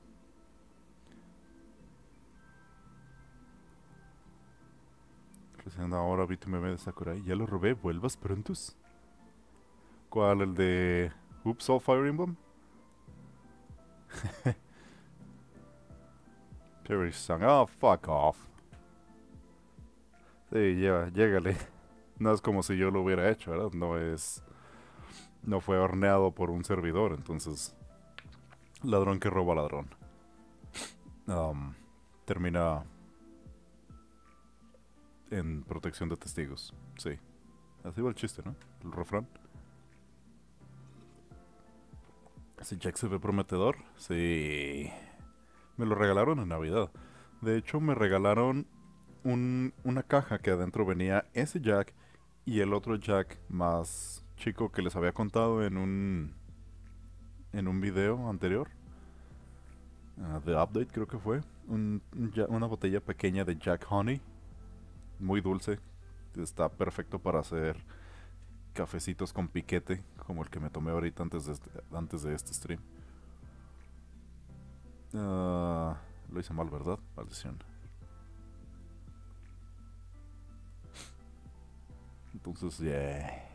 Recién ahora vi tu meme de Sakurai. Ya lo robé, vuelvas prontos. ¿Cuál? ¿El de Oops All Fire Emblem? Terry Song. Oh, fuck off. Sí, ya, llégale. No es como si yo lo hubiera hecho, ¿verdad? No es... No fue horneado por un servidor, entonces... Ladrón que roba ladrón. Um, Termina en protección de testigos. Sí. Así va el chiste, ¿no? El refrán. Si Jack se ve prometedor, sí. Me lo regalaron en Navidad. De hecho, me regalaron una caja que adentro venía ese Jack y el otro Jack más chico que les había contado en un video anterior. The Update creo que fue. Una botella pequeña de Jack Honey. Muy dulce. Está perfecto para hacer cafecitos con piquete, como el que me tomé ahorita antes de este stream. Lo hice mal, ¿verdad? Maldición. Entonces, yeah.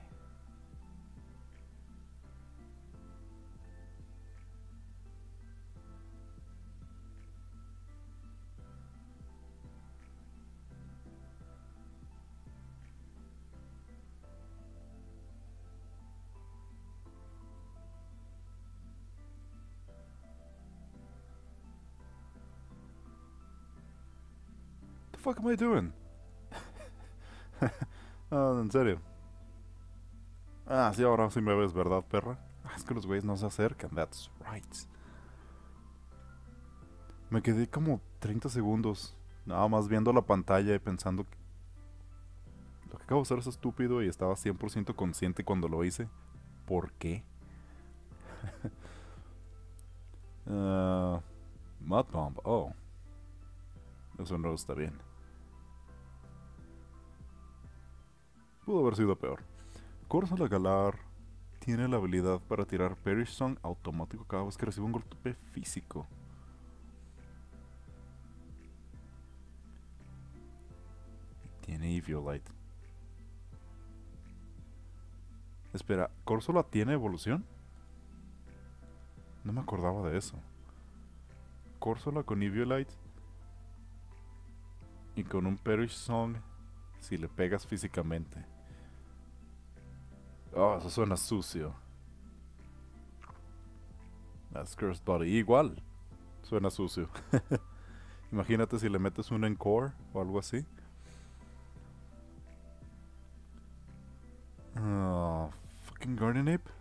The fuck am I doing? En serio. Sí, ahora sí me ves, ¿verdad, perra? Es que los güeyes no se acercan. That's right. Me quedé como 30 segundos. Nada más viendo la pantalla y pensando que lo que acabo de hacer es estúpido y estaba 100% consciente cuando lo hice. ¿Por qué? Mud Bomb. Oh. Eso no está bien. Pudo haber sido peor. Corsola Galar tiene la habilidad para tirar Perish Song automático cada vez que recibe un golpe físico. Tiene Eviolite. Espera, ¿Corsola tiene evolución? No me acordaba de eso. Corsola con Eviolite y con un Perish Song si le pegas físicamente. Oh, eso suena sucio. That's Cursed Body. Igual. Suena sucio. Imagínate si le metes un Encore o algo así. Fucking Guardian Ape.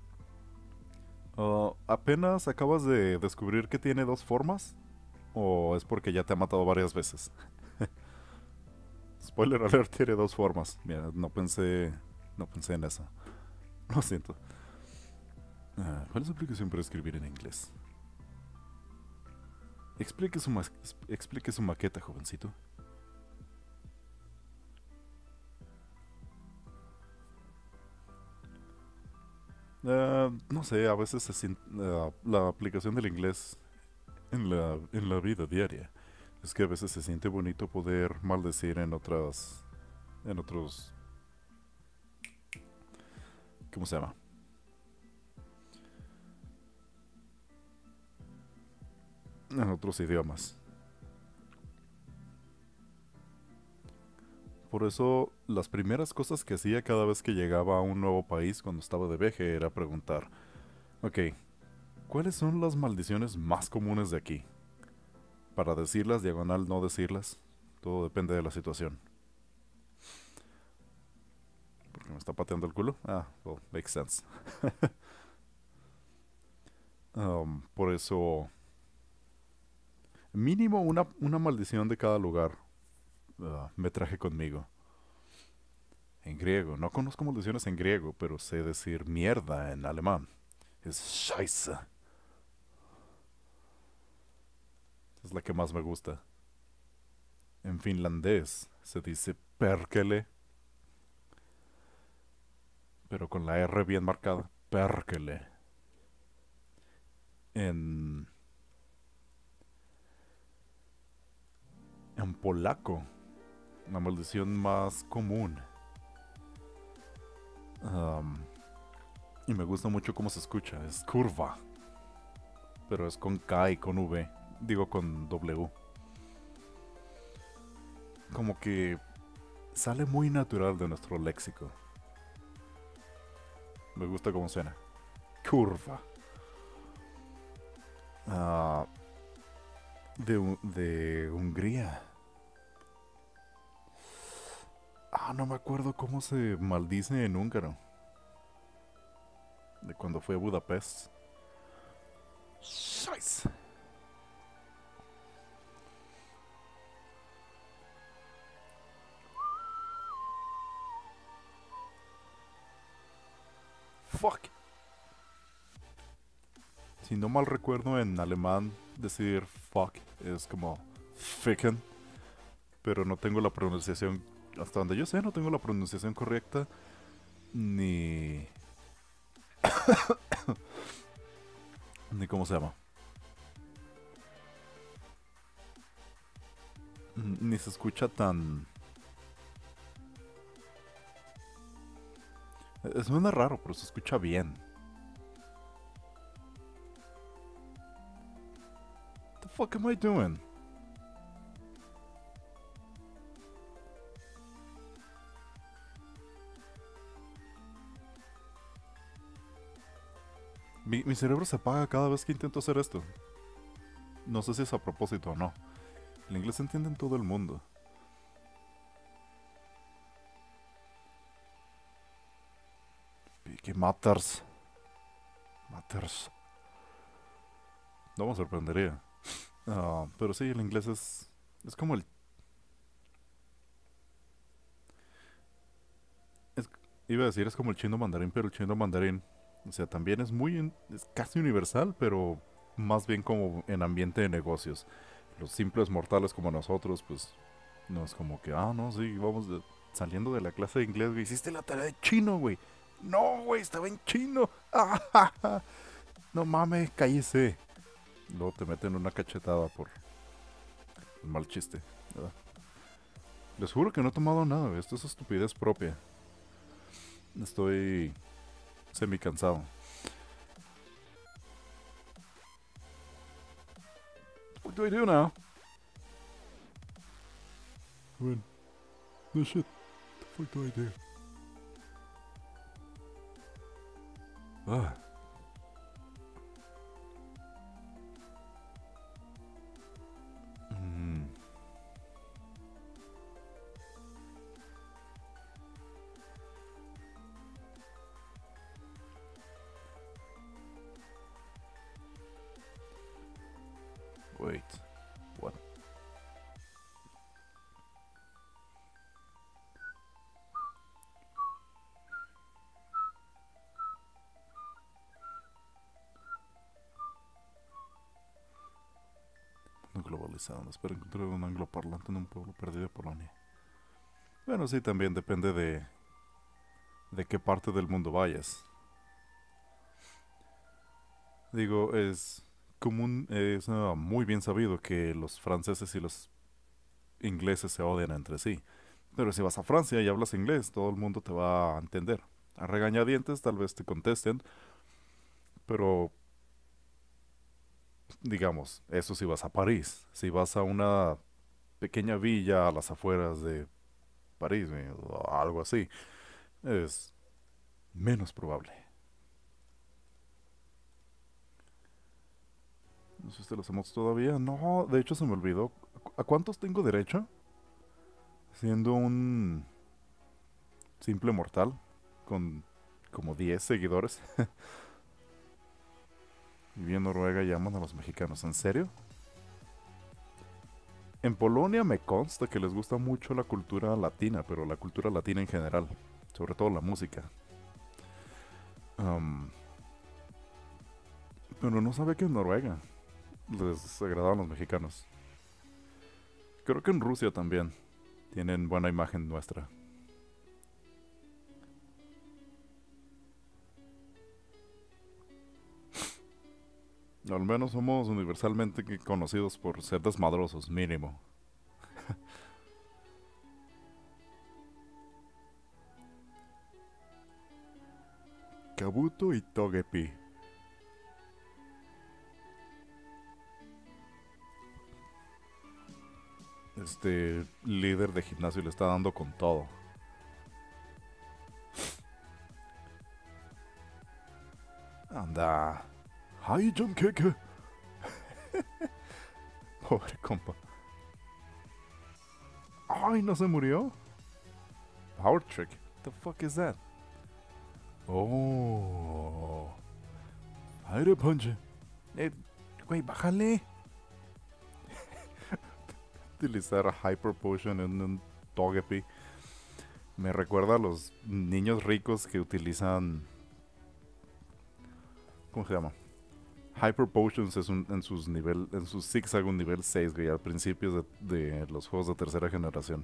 ¿Apenas acabas de descubrir que tiene dos formas? ¿O es porque ya te ha matado varias veces? Spoiler alert, tiene dos formas. Mira, no pensé en eso. Lo siento. ¿Cuál es la aplicación para escribir en inglés? Explique su maqueta, jovencito. No sé, a veces se siente la aplicación del inglés en la vida diaria. Es que a veces se siente bonito poder maldecir en otros, ¿cómo se llama? en otros idiomas. Por eso, las primeras cosas que hacía cada vez que llegaba a un nuevo país cuando estaba de viaje era preguntar, ok, ¿cuáles son las maldiciones más comunes de aquí? Para decirlas, diagonal, no decirlas, todo depende de la situación. ¿Porque me está pateando el culo? Ah, well, makes sense. Por eso, mínimo una maldición de cada lugar me traje conmigo. En griego. No conozco maldiciones en griego, pero sé decir mierda en alemán. Es Scheiße. Es la que más me gusta. En finlandés se dice perkele, pero con la R bien marcada. Perkele. En, en polaco, la maldición más común. am, y me gusta mucho cómo se escucha. Es curva, pero es con K y con V. Digo con W. Como que sale muy natural de nuestro léxico. Me gusta cómo suena. Curva. Ah, de Hungría. Ah, no me acuerdo cómo se maldice en húngaro. De cuando fue a Budapest. Scheiße. Fuck. Si no mal recuerdo, en alemán decir fuck es como ficken, pero no tengo la pronunciación, hasta donde yo sé, no tengo la pronunciación correcta, ni... ni cómo se llama. Ni se escucha tan... Suena raro, pero se escucha bien. What the fuck am I doing? Mi cerebro se apaga cada vez que intento hacer esto. No sé si es a propósito o no. El inglés se entiende en todo el mundo. ¿Qué matters? Matters. No me sorprendería. Pero sí, el inglés es como el... es- iba a decir es como el chino mandarín, pero el chino mandarín, o sea, también es es casi universal, pero más bien como en ambiente de negocios. Los simples mortales como nosotros, pues, no es como que, no, sí, saliendo de la clase de inglés, güey, hiciste la tarea de chino, güey. No, güey, estaba en chino. No mames, cállese. Luego te meten una cachetada por el mal chiste, ¿verdad? Les juro que no he tomado nada, güey. Esto es estupidez propia. Estoy semi cansado. What do I do now? When? No shit. What do I do? Ah. Mm. Wait. What? Mundo globalizado. Espero encontrar un angloparlante en un pueblo perdido de Polonia. Bueno, sí, también depende de qué parte del mundo vayas. Digo, es común, es muy bien sabido que los franceses y los ingleses se odian entre sí. Pero si vas a Francia y hablas inglés, todo el mundo te va a entender. A regañadientes tal vez te contesten, pero digamos, eso si vas a París. Si vas a una pequeña villa a las afueras de París, o algo así, es menos probable. No sé si los emotes todavía. No, de hecho se me olvidó. ¿A cuántos tengo derecho? Siendo un simple mortal con como 10 seguidores. Viví en Noruega y aman a los mexicanos. ¿En serio? En Polonia me consta que les gusta mucho la cultura latina, pero la cultura latina en general, sobre todo la música. Am, pero no sabía que en Noruega les agradaban los mexicanos. Creo que en Rusia también tienen buena imagen nuestra. Al menos somos universalmente conocidos por ser desmadrosos, mínimo. Kabuto y Togepi. Este líder de gimnasio le está dando con todo. Anda. ¡Ay, John Keke! Pobre compa. ¡Ay, no se murió! Power Trick. The fuck is that? Oh. Fire Punch. Güey, bájale. Utilizar a Hyper Potion en un Togepi. Me recuerda a los niños ricos que utilizan. ¿Cómo se llama? Hyper Potions es en sus zigzag un nivel 6, güey, al principio de los juegos de tercera generación.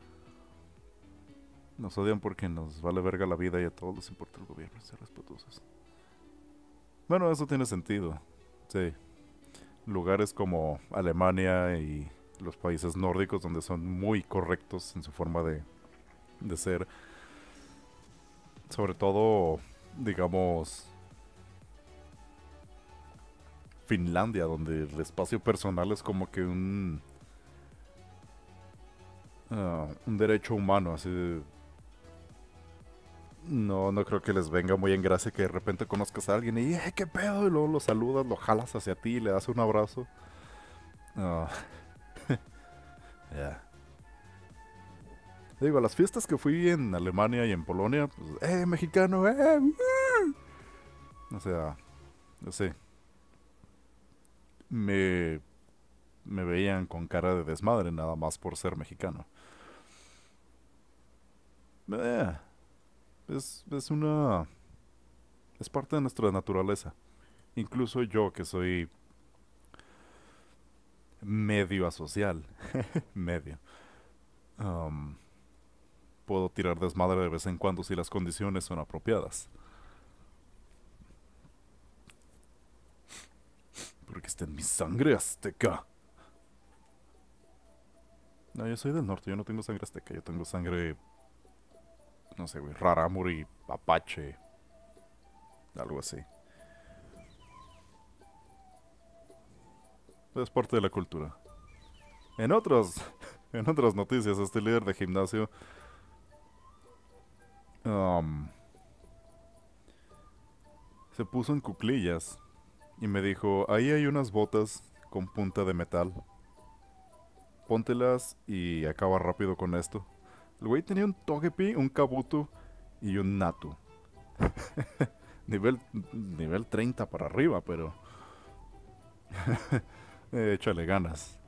Nos odian porque nos vale verga la vida y a todos les importa el gobierno, ser respetuosos. Bueno, eso tiene sentido. Sí. Lugares como Alemania y los países nórdicos donde son muy correctos en su forma de ser. Sobre todo, digamos, Finlandia, donde el espacio personal es como que un derecho humano, así de. No, no creo que les venga muy en gracia que de repente conozcas a alguien y qué pedo, y luego lo saludas, lo jalas hacia ti, le das un abrazo. Ah, ya. Digo, a las fiestas que fui en Alemania y en Polonia, pues, mexicano, O sea, no sé, me, me veían con cara de desmadre nada más por ser mexicano. Eh, es una. Es parte de nuestra naturaleza. Incluso yo, que soy medio asocial, medio, am, puedo tirar desmadre de vez en cuando si las condiciones son apropiadas. Porque está en mi sangre azteca. No, yo soy del norte, yo no tengo sangre azteca, yo tengo sangre, no sé, güey, rarámuri, apache, algo así. Es parte de la cultura. En otros, en otras noticias, este líder de gimnasio am, se puso en cuclillas y me dijo, ahí hay unas botas con punta de metal. Póntelas y acaba rápido con esto. El güey tenía un Togepi, un Kabuto y un Natu. Nivel 30 para arriba, pero échale ganas.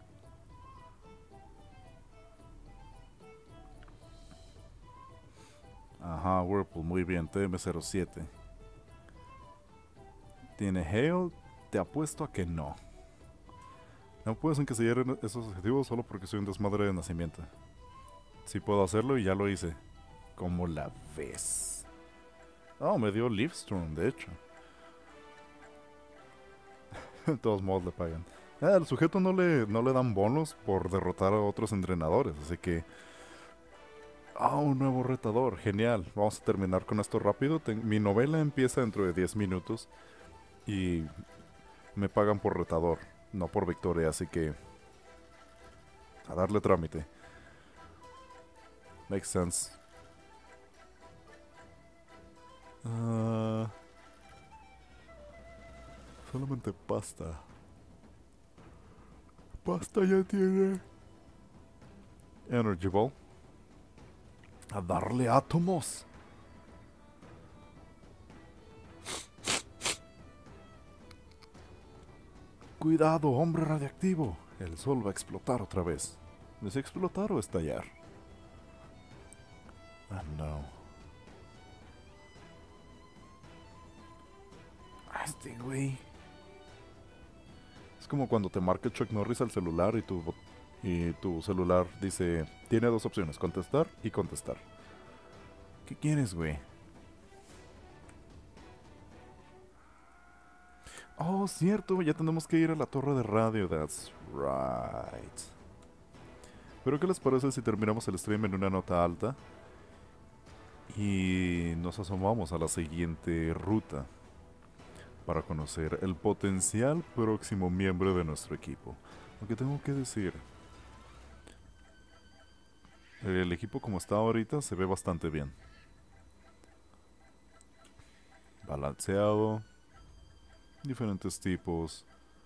Ajá, Whirlpool, muy bien, TM07. ¿Tiene Hail? Te apuesto a que no. No puedes encasillar esos objetivos solo porque soy un desmadre de nacimiento. Sí puedo hacerlo y ya lo hice. ¿Cómo la ves? Oh, me dio Leafstorm, de hecho. De todos modos le pagan. Al sujeto no le dan bonos por derrotar a otros entrenadores, así que. Un nuevo retador, genial. Vamos a terminar con esto rápido. Mi novela empieza dentro de 10 minutos y me pagan por retador. no por victoria, así que a darle trámite. Makes sense. Ah, solamente pasta. Pasta ya tiene Energy Ball. A darle átomos. Cuidado, hombre radiactivo. El sol va a explotar otra vez. ¿Es explotar o estallar? Ah, no. Ah, este güey. Es como cuando te marca Chuck Norris al celular y tu celular dice, tiene dos opciones, contestar y contestar. ¿Qué quieres, güey? Oh, cierto, ya tenemos que ir a la torre de radio, that's right. Pero ¿qué les parece si terminamos el stream en una nota alta? Y nos asomamos a la siguiente ruta para conocer el potencial próximo miembro de nuestro equipo. Aunque tengo que decir, el equipo como está ahorita se ve bastante bien. Balanceado, diferentes tipos.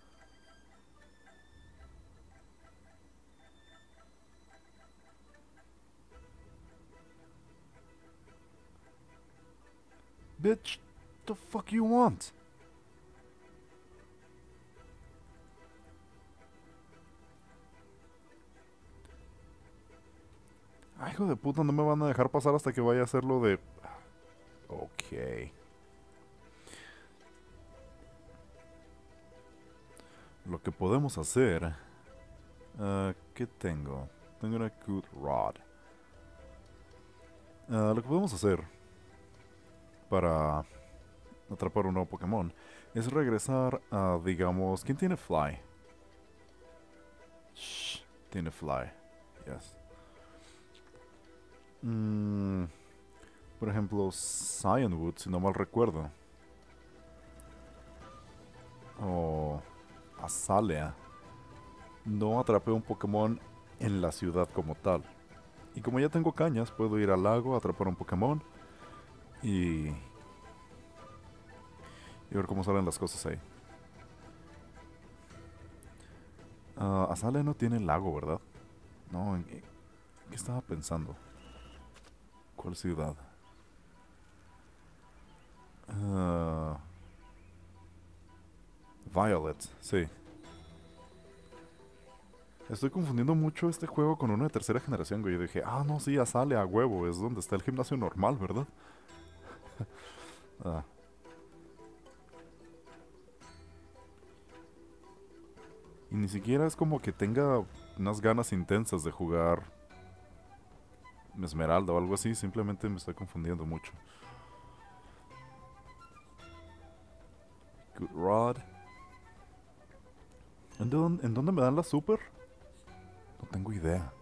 Bitch, the fuck you want? Ay, hijo de puta, no me van a dejar pasar hasta que vaya a hacerlo de... Ok. Lo que podemos hacer... ¿qué tengo? Tengo una Good Rod. Lo que podemos hacer para atrapar un nuevo Pokémon es regresar a, digamos... ¿Quién tiene Fly? Shh, tiene Fly. Yes. Por ejemplo, Cyanwood, si no mal recuerdo. O Azalea. No atrapé un Pokémon en la ciudad como tal. Y como ya tengo cañas, puedo ir al lago, atrapar un Pokémon y ver cómo salen las cosas ahí. Azalea no tiene lago, ¿verdad? No, ¿qué estaba pensando? ¿Cuál ciudad? Ah, Violet, sí. Estoy confundiendo mucho este juego con uno de tercera generación, güey. Yo dije, ah, no, sí, Azalea, a huevo, es donde está el gimnasio normal, ¿verdad? Ah, y ni siquiera es como que tenga unas ganas intensas de jugar Esmeralda o algo así, simplemente me estoy confundiendo mucho. Good Rod. ¿En dónde me dan la super? No tengo idea.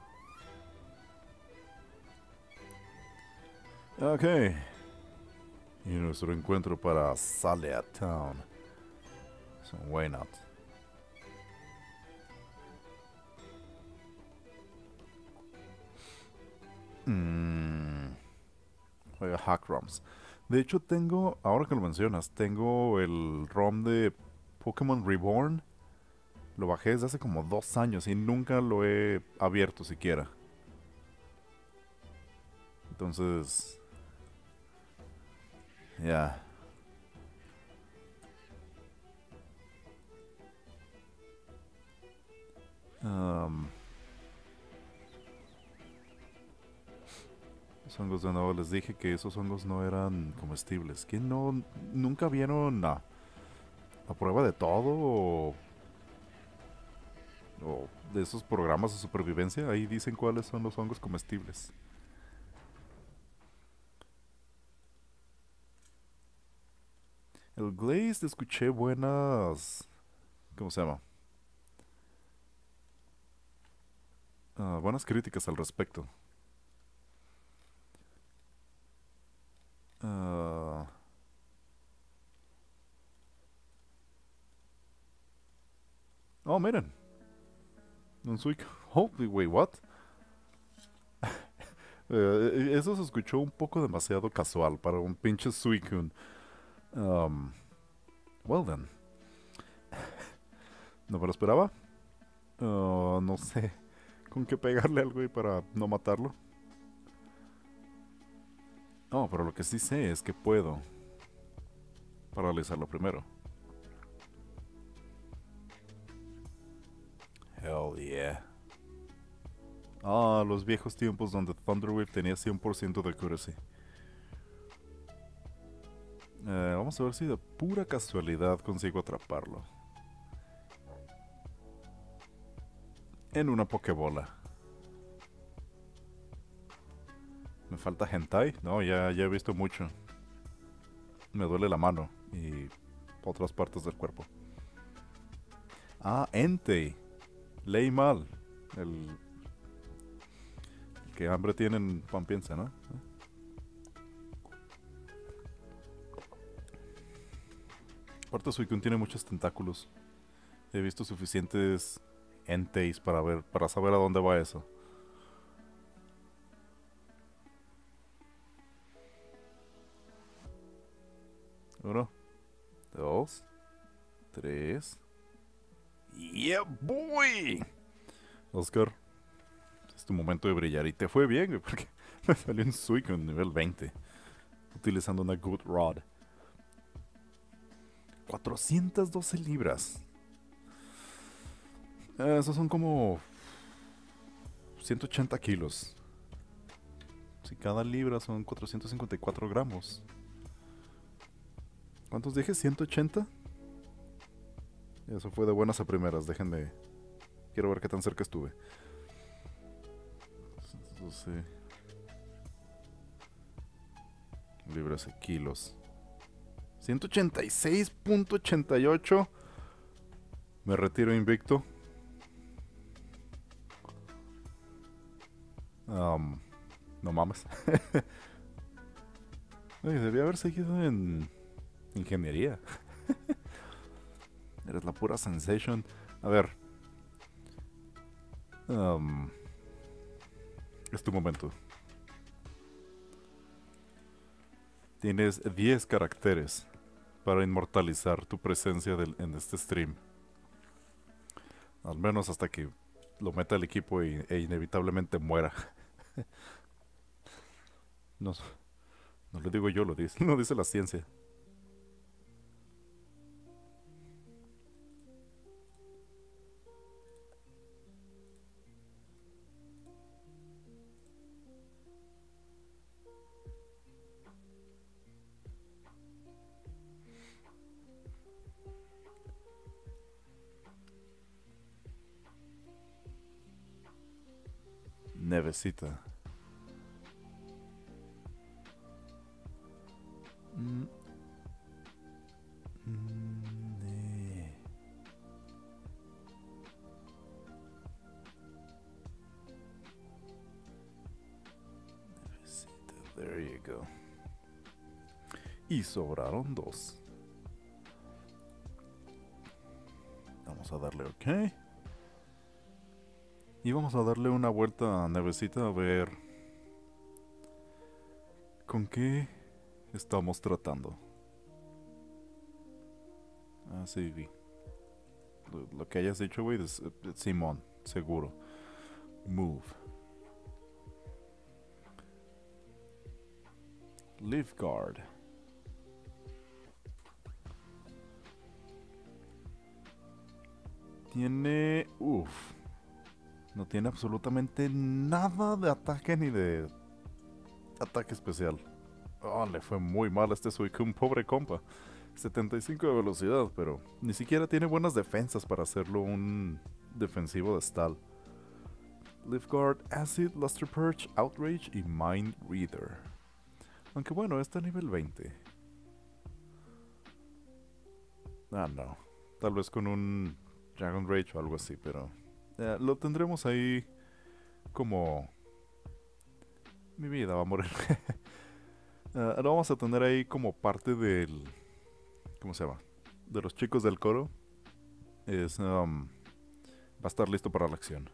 Ok. Y nuestro encuentro para Salea Town. So, why not? Juega Hack ROMs. De hecho, tengo, ahora que lo mencionas, tengo el ROM de Pokémon Reborn. Lo bajé desde hace como 2 años y nunca lo he abierto siquiera. Entonces, ya. Yeah. Los hongos de nuevo, les dije que esos hongos no eran comestibles. ¿Que no, nunca vieron a prueba de todo o de esos programas de supervivencia? Ahí dicen cuáles son los hongos comestibles. El Glazed escuché buenas... ¿Cómo se llama? Buenas críticas al respecto. Ah, Oh, miren. Un Suicune. Holy, wait, what? Eso se escuchó un poco demasiado casual para un pinche Suicune. Um, well then. No me lo esperaba. No sé con qué pegarle al güey para no matarlo. Oh, pero lo que sí sé es que puedo paralizarlo primero. Hell yeah. Ah, los viejos tiempos donde Thunderwave tenía 100% de accuracy. Vamos a ver si de pura casualidad consigo atraparlo. En una Pokébola. ¿Me falta hentai? No, ya he visto mucho. Me duele la mano y otras partes del cuerpo. Ah, Entei. Leí mal. El que hambre tienen pan piensa, ¿no? Aparte Suicune tiene muchos tentáculos. He visto suficientes Enteis para saber a dónde va eso. Uno, dos, tres. ¡Yeah, boy! Oscar, es tu momento de brillar. Y te fue bien, güey, porque me salió un Suicune nivel 20. Utilizando una Good Rod. 412 libras. Esos son como 180 kilos. Si cada libra son 454 gramos. ¿Cuántos dije? ¿180? Eso fue de buenas a primeras. Déjenme. Quiero ver qué tan cerca estuve. 12 libras y kilos. 186.88. Me retiro invicto. No mames. Oye, debía haber seguido en ingeniería. Eres la pura sensation. A ver. Es tu momento. Tienes 10 caracteres para inmortalizar tu presencia en este stream. Al menos hasta que lo meta el equipo e inevitablemente muera. No, no lo digo yo, lo dice, lo dice la ciencia. Nevecita. Nevecita, there you go. Y sobraron 2. Vamos a darle OK. Y vamos a darle una vuelta a Nevecita a ver con qué estamos tratando. Ah, sí, vi. Lo que hayas dicho, güey, es Simón, seguro. Move. Leaf Guard. Tiene... no tiene absolutamente nada de ataque ni de ataque especial. Oh, le fue muy mal a este Suicune, pobre compa. 75 de velocidad, pero ni siquiera tiene buenas defensas para hacerlo un defensivo de Stall. Leaf Guard, Acid, Luster Purge, Outrage y Mind Reader. Aunque bueno, está a nivel 20. Ah, no. Tal vez con un Dragon Rage o algo así, pero lo tendremos ahí como... Mi vida va a morir. Lo vamos a tener ahí como parte del... ¿Cómo se llama? De los chicos del coro. Es Va a estar listo para la acción.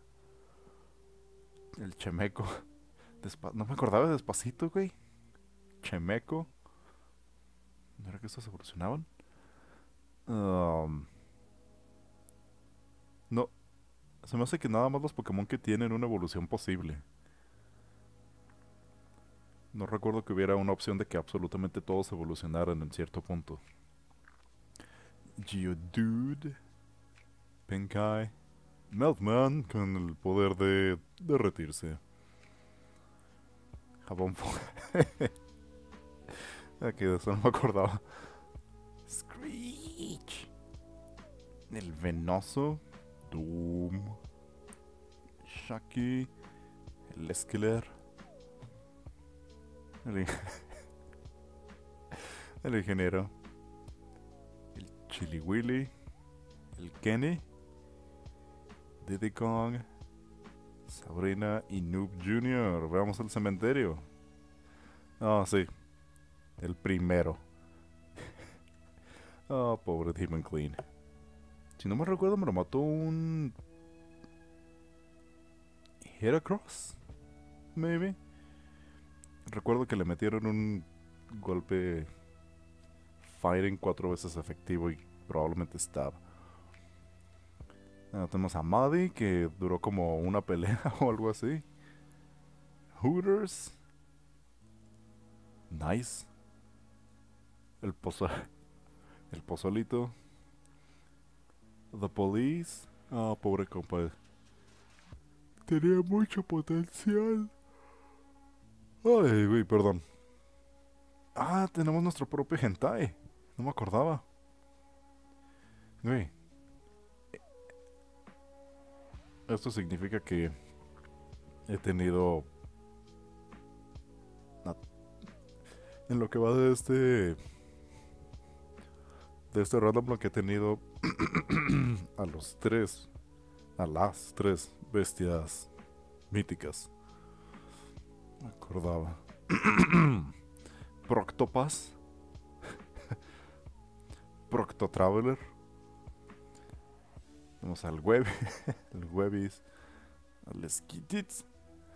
El Chemeco. No me acordaba de Despacito, güey. Chemeco. ¿No era que estos evolucionaban? Um, no. Se me hace que nada más los Pokémon que tienen una evolución posible. No recuerdo que hubiera una opción de que absolutamente todos evolucionaran en cierto punto. Geodude. Penkai. Meltman con el poder de derretirse. Jabón. Aquí de eso no me acordaba. Screech. El Venoso. Doom. Shaki. El Esqueler. El, el ingeniero. El Chili Willy. El Kenny. Diddy Kong. Sabrina y Noob Jr. Veamos el cementerio. Ah, sí. El primero. Oh, pobre Demon Clean. Si no me recuerdo, me lo mató un Heracross, maybe. Recuerdo que le metieron un golpe Fighting 4 veces efectivo y probablemente stab. Tenemos a Maddie, que duró como una pelea o algo así. Hooters. Nice. El pozolito. The Police. Ah, pobre compa. Tenía mucho potencial. Ay, güey, perdón. Ah, tenemos nuestro propio hentai. No me acordaba. Güey. Esto significa que he tenido... En lo que va de este random block he tenido a las tres bestias míticas. Me acordaba. Proctopas. Proctotraveler. Tenemos al Web. El Webis. Al Skitits.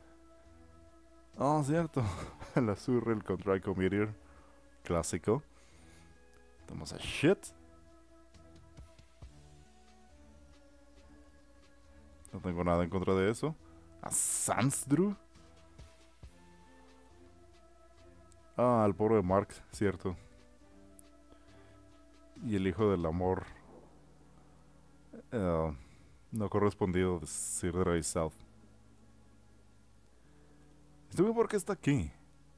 Oh, cierto. El Azurrel con Draco Meteor. Clásico. Tenemos a Shit. No tengo nada en contra de eso. A Sansdru. Ah, el pobre Mark, cierto. Y el hijo del amor no correspondido de Sir Dry South. Estuve por qué está aquí.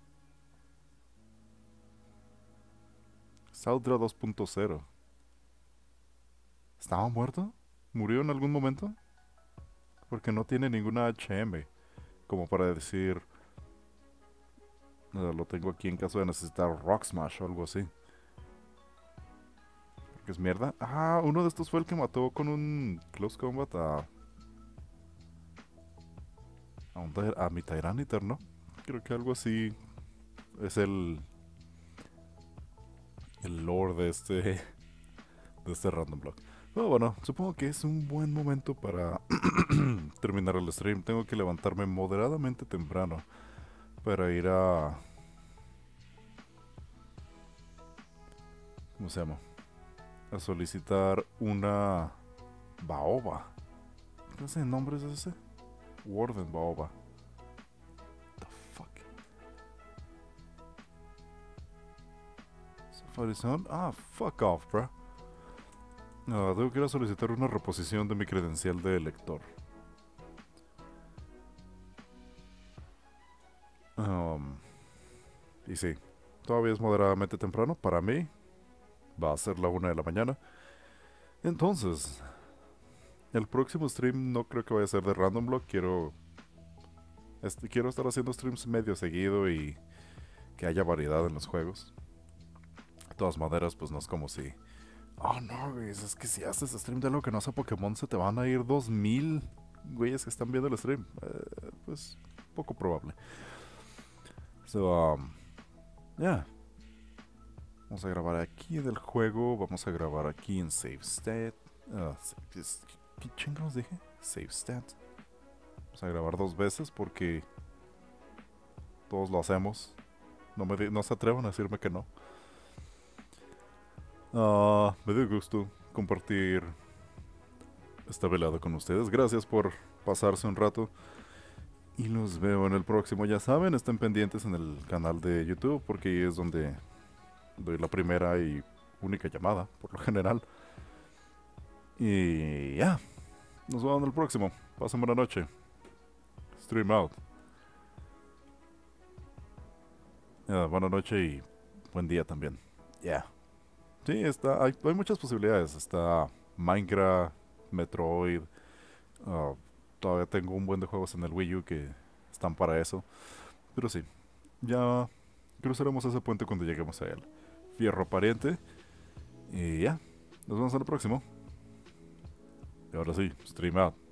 Soudra 2.0. ¿Estaba muerto? ¿Murió en algún momento? Porque no tiene ninguna HM como para decir lo tengo aquí en caso de necesitar Rock Smash o algo así. ¿Qué es mierda? Ah, uno de estos fue el que mató con un Close Combat a mi Tyranitar, ¿no? Creo que algo así es el lore de este random block. Pero bueno, supongo que es un buen momento para terminar el stream. Tengo que levantarme moderadamente temprano para ir a... ¿Cómo se llama? A solicitar una baoba. ¿Qué clase de nombre es ese? Warden baoba. The fuck. Safari Zone. Ah, fuck off, bro. No, tengo que ir a solicitar una reposición de mi credencial de lector. Y sí, todavía es moderadamente temprano para mí. Va a ser la 1 de la mañana. Entonces, el próximo stream no creo que vaya a ser de Random Block. Quiero estar haciendo streams medio seguido y que haya variedad en los juegos. De todas maneras, pues no es como si... Oh, no, güey, es que si haces stream de algo que no sea Pokémon, se te van a ir 2000 güeyes que están viendo el stream. Pues, poco probable. So, yeah. Vamos a grabar aquí del juego. Vamos a grabar aquí en Save State. ¿Qué chingados dije? Save stat. Vamos a grabar 2 veces porque todos lo hacemos. No se atrevan a decirme que no. Me dio gusto compartir esta velada con ustedes. Gracias por pasarse un rato. Y los veo en el próximo. Ya saben, estén pendientes en el canal de YouTube porque ahí es donde doy la primera y única llamada, por lo general. Y ya. Nos vemos en el próximo. Pasen buena noche. Stream out. Buena noche y buen día también. Ya. Sí, hay muchas posibilidades. Está Minecraft, Metroid. ah, Todavía tengo un buen de juegos en el Wii U que están para eso. Pero sí, ya cruzaremos ese puente cuando lleguemos a él. Fierro pariente. Y ya, nos vemos en el próximo. Y ahora sí, stream out.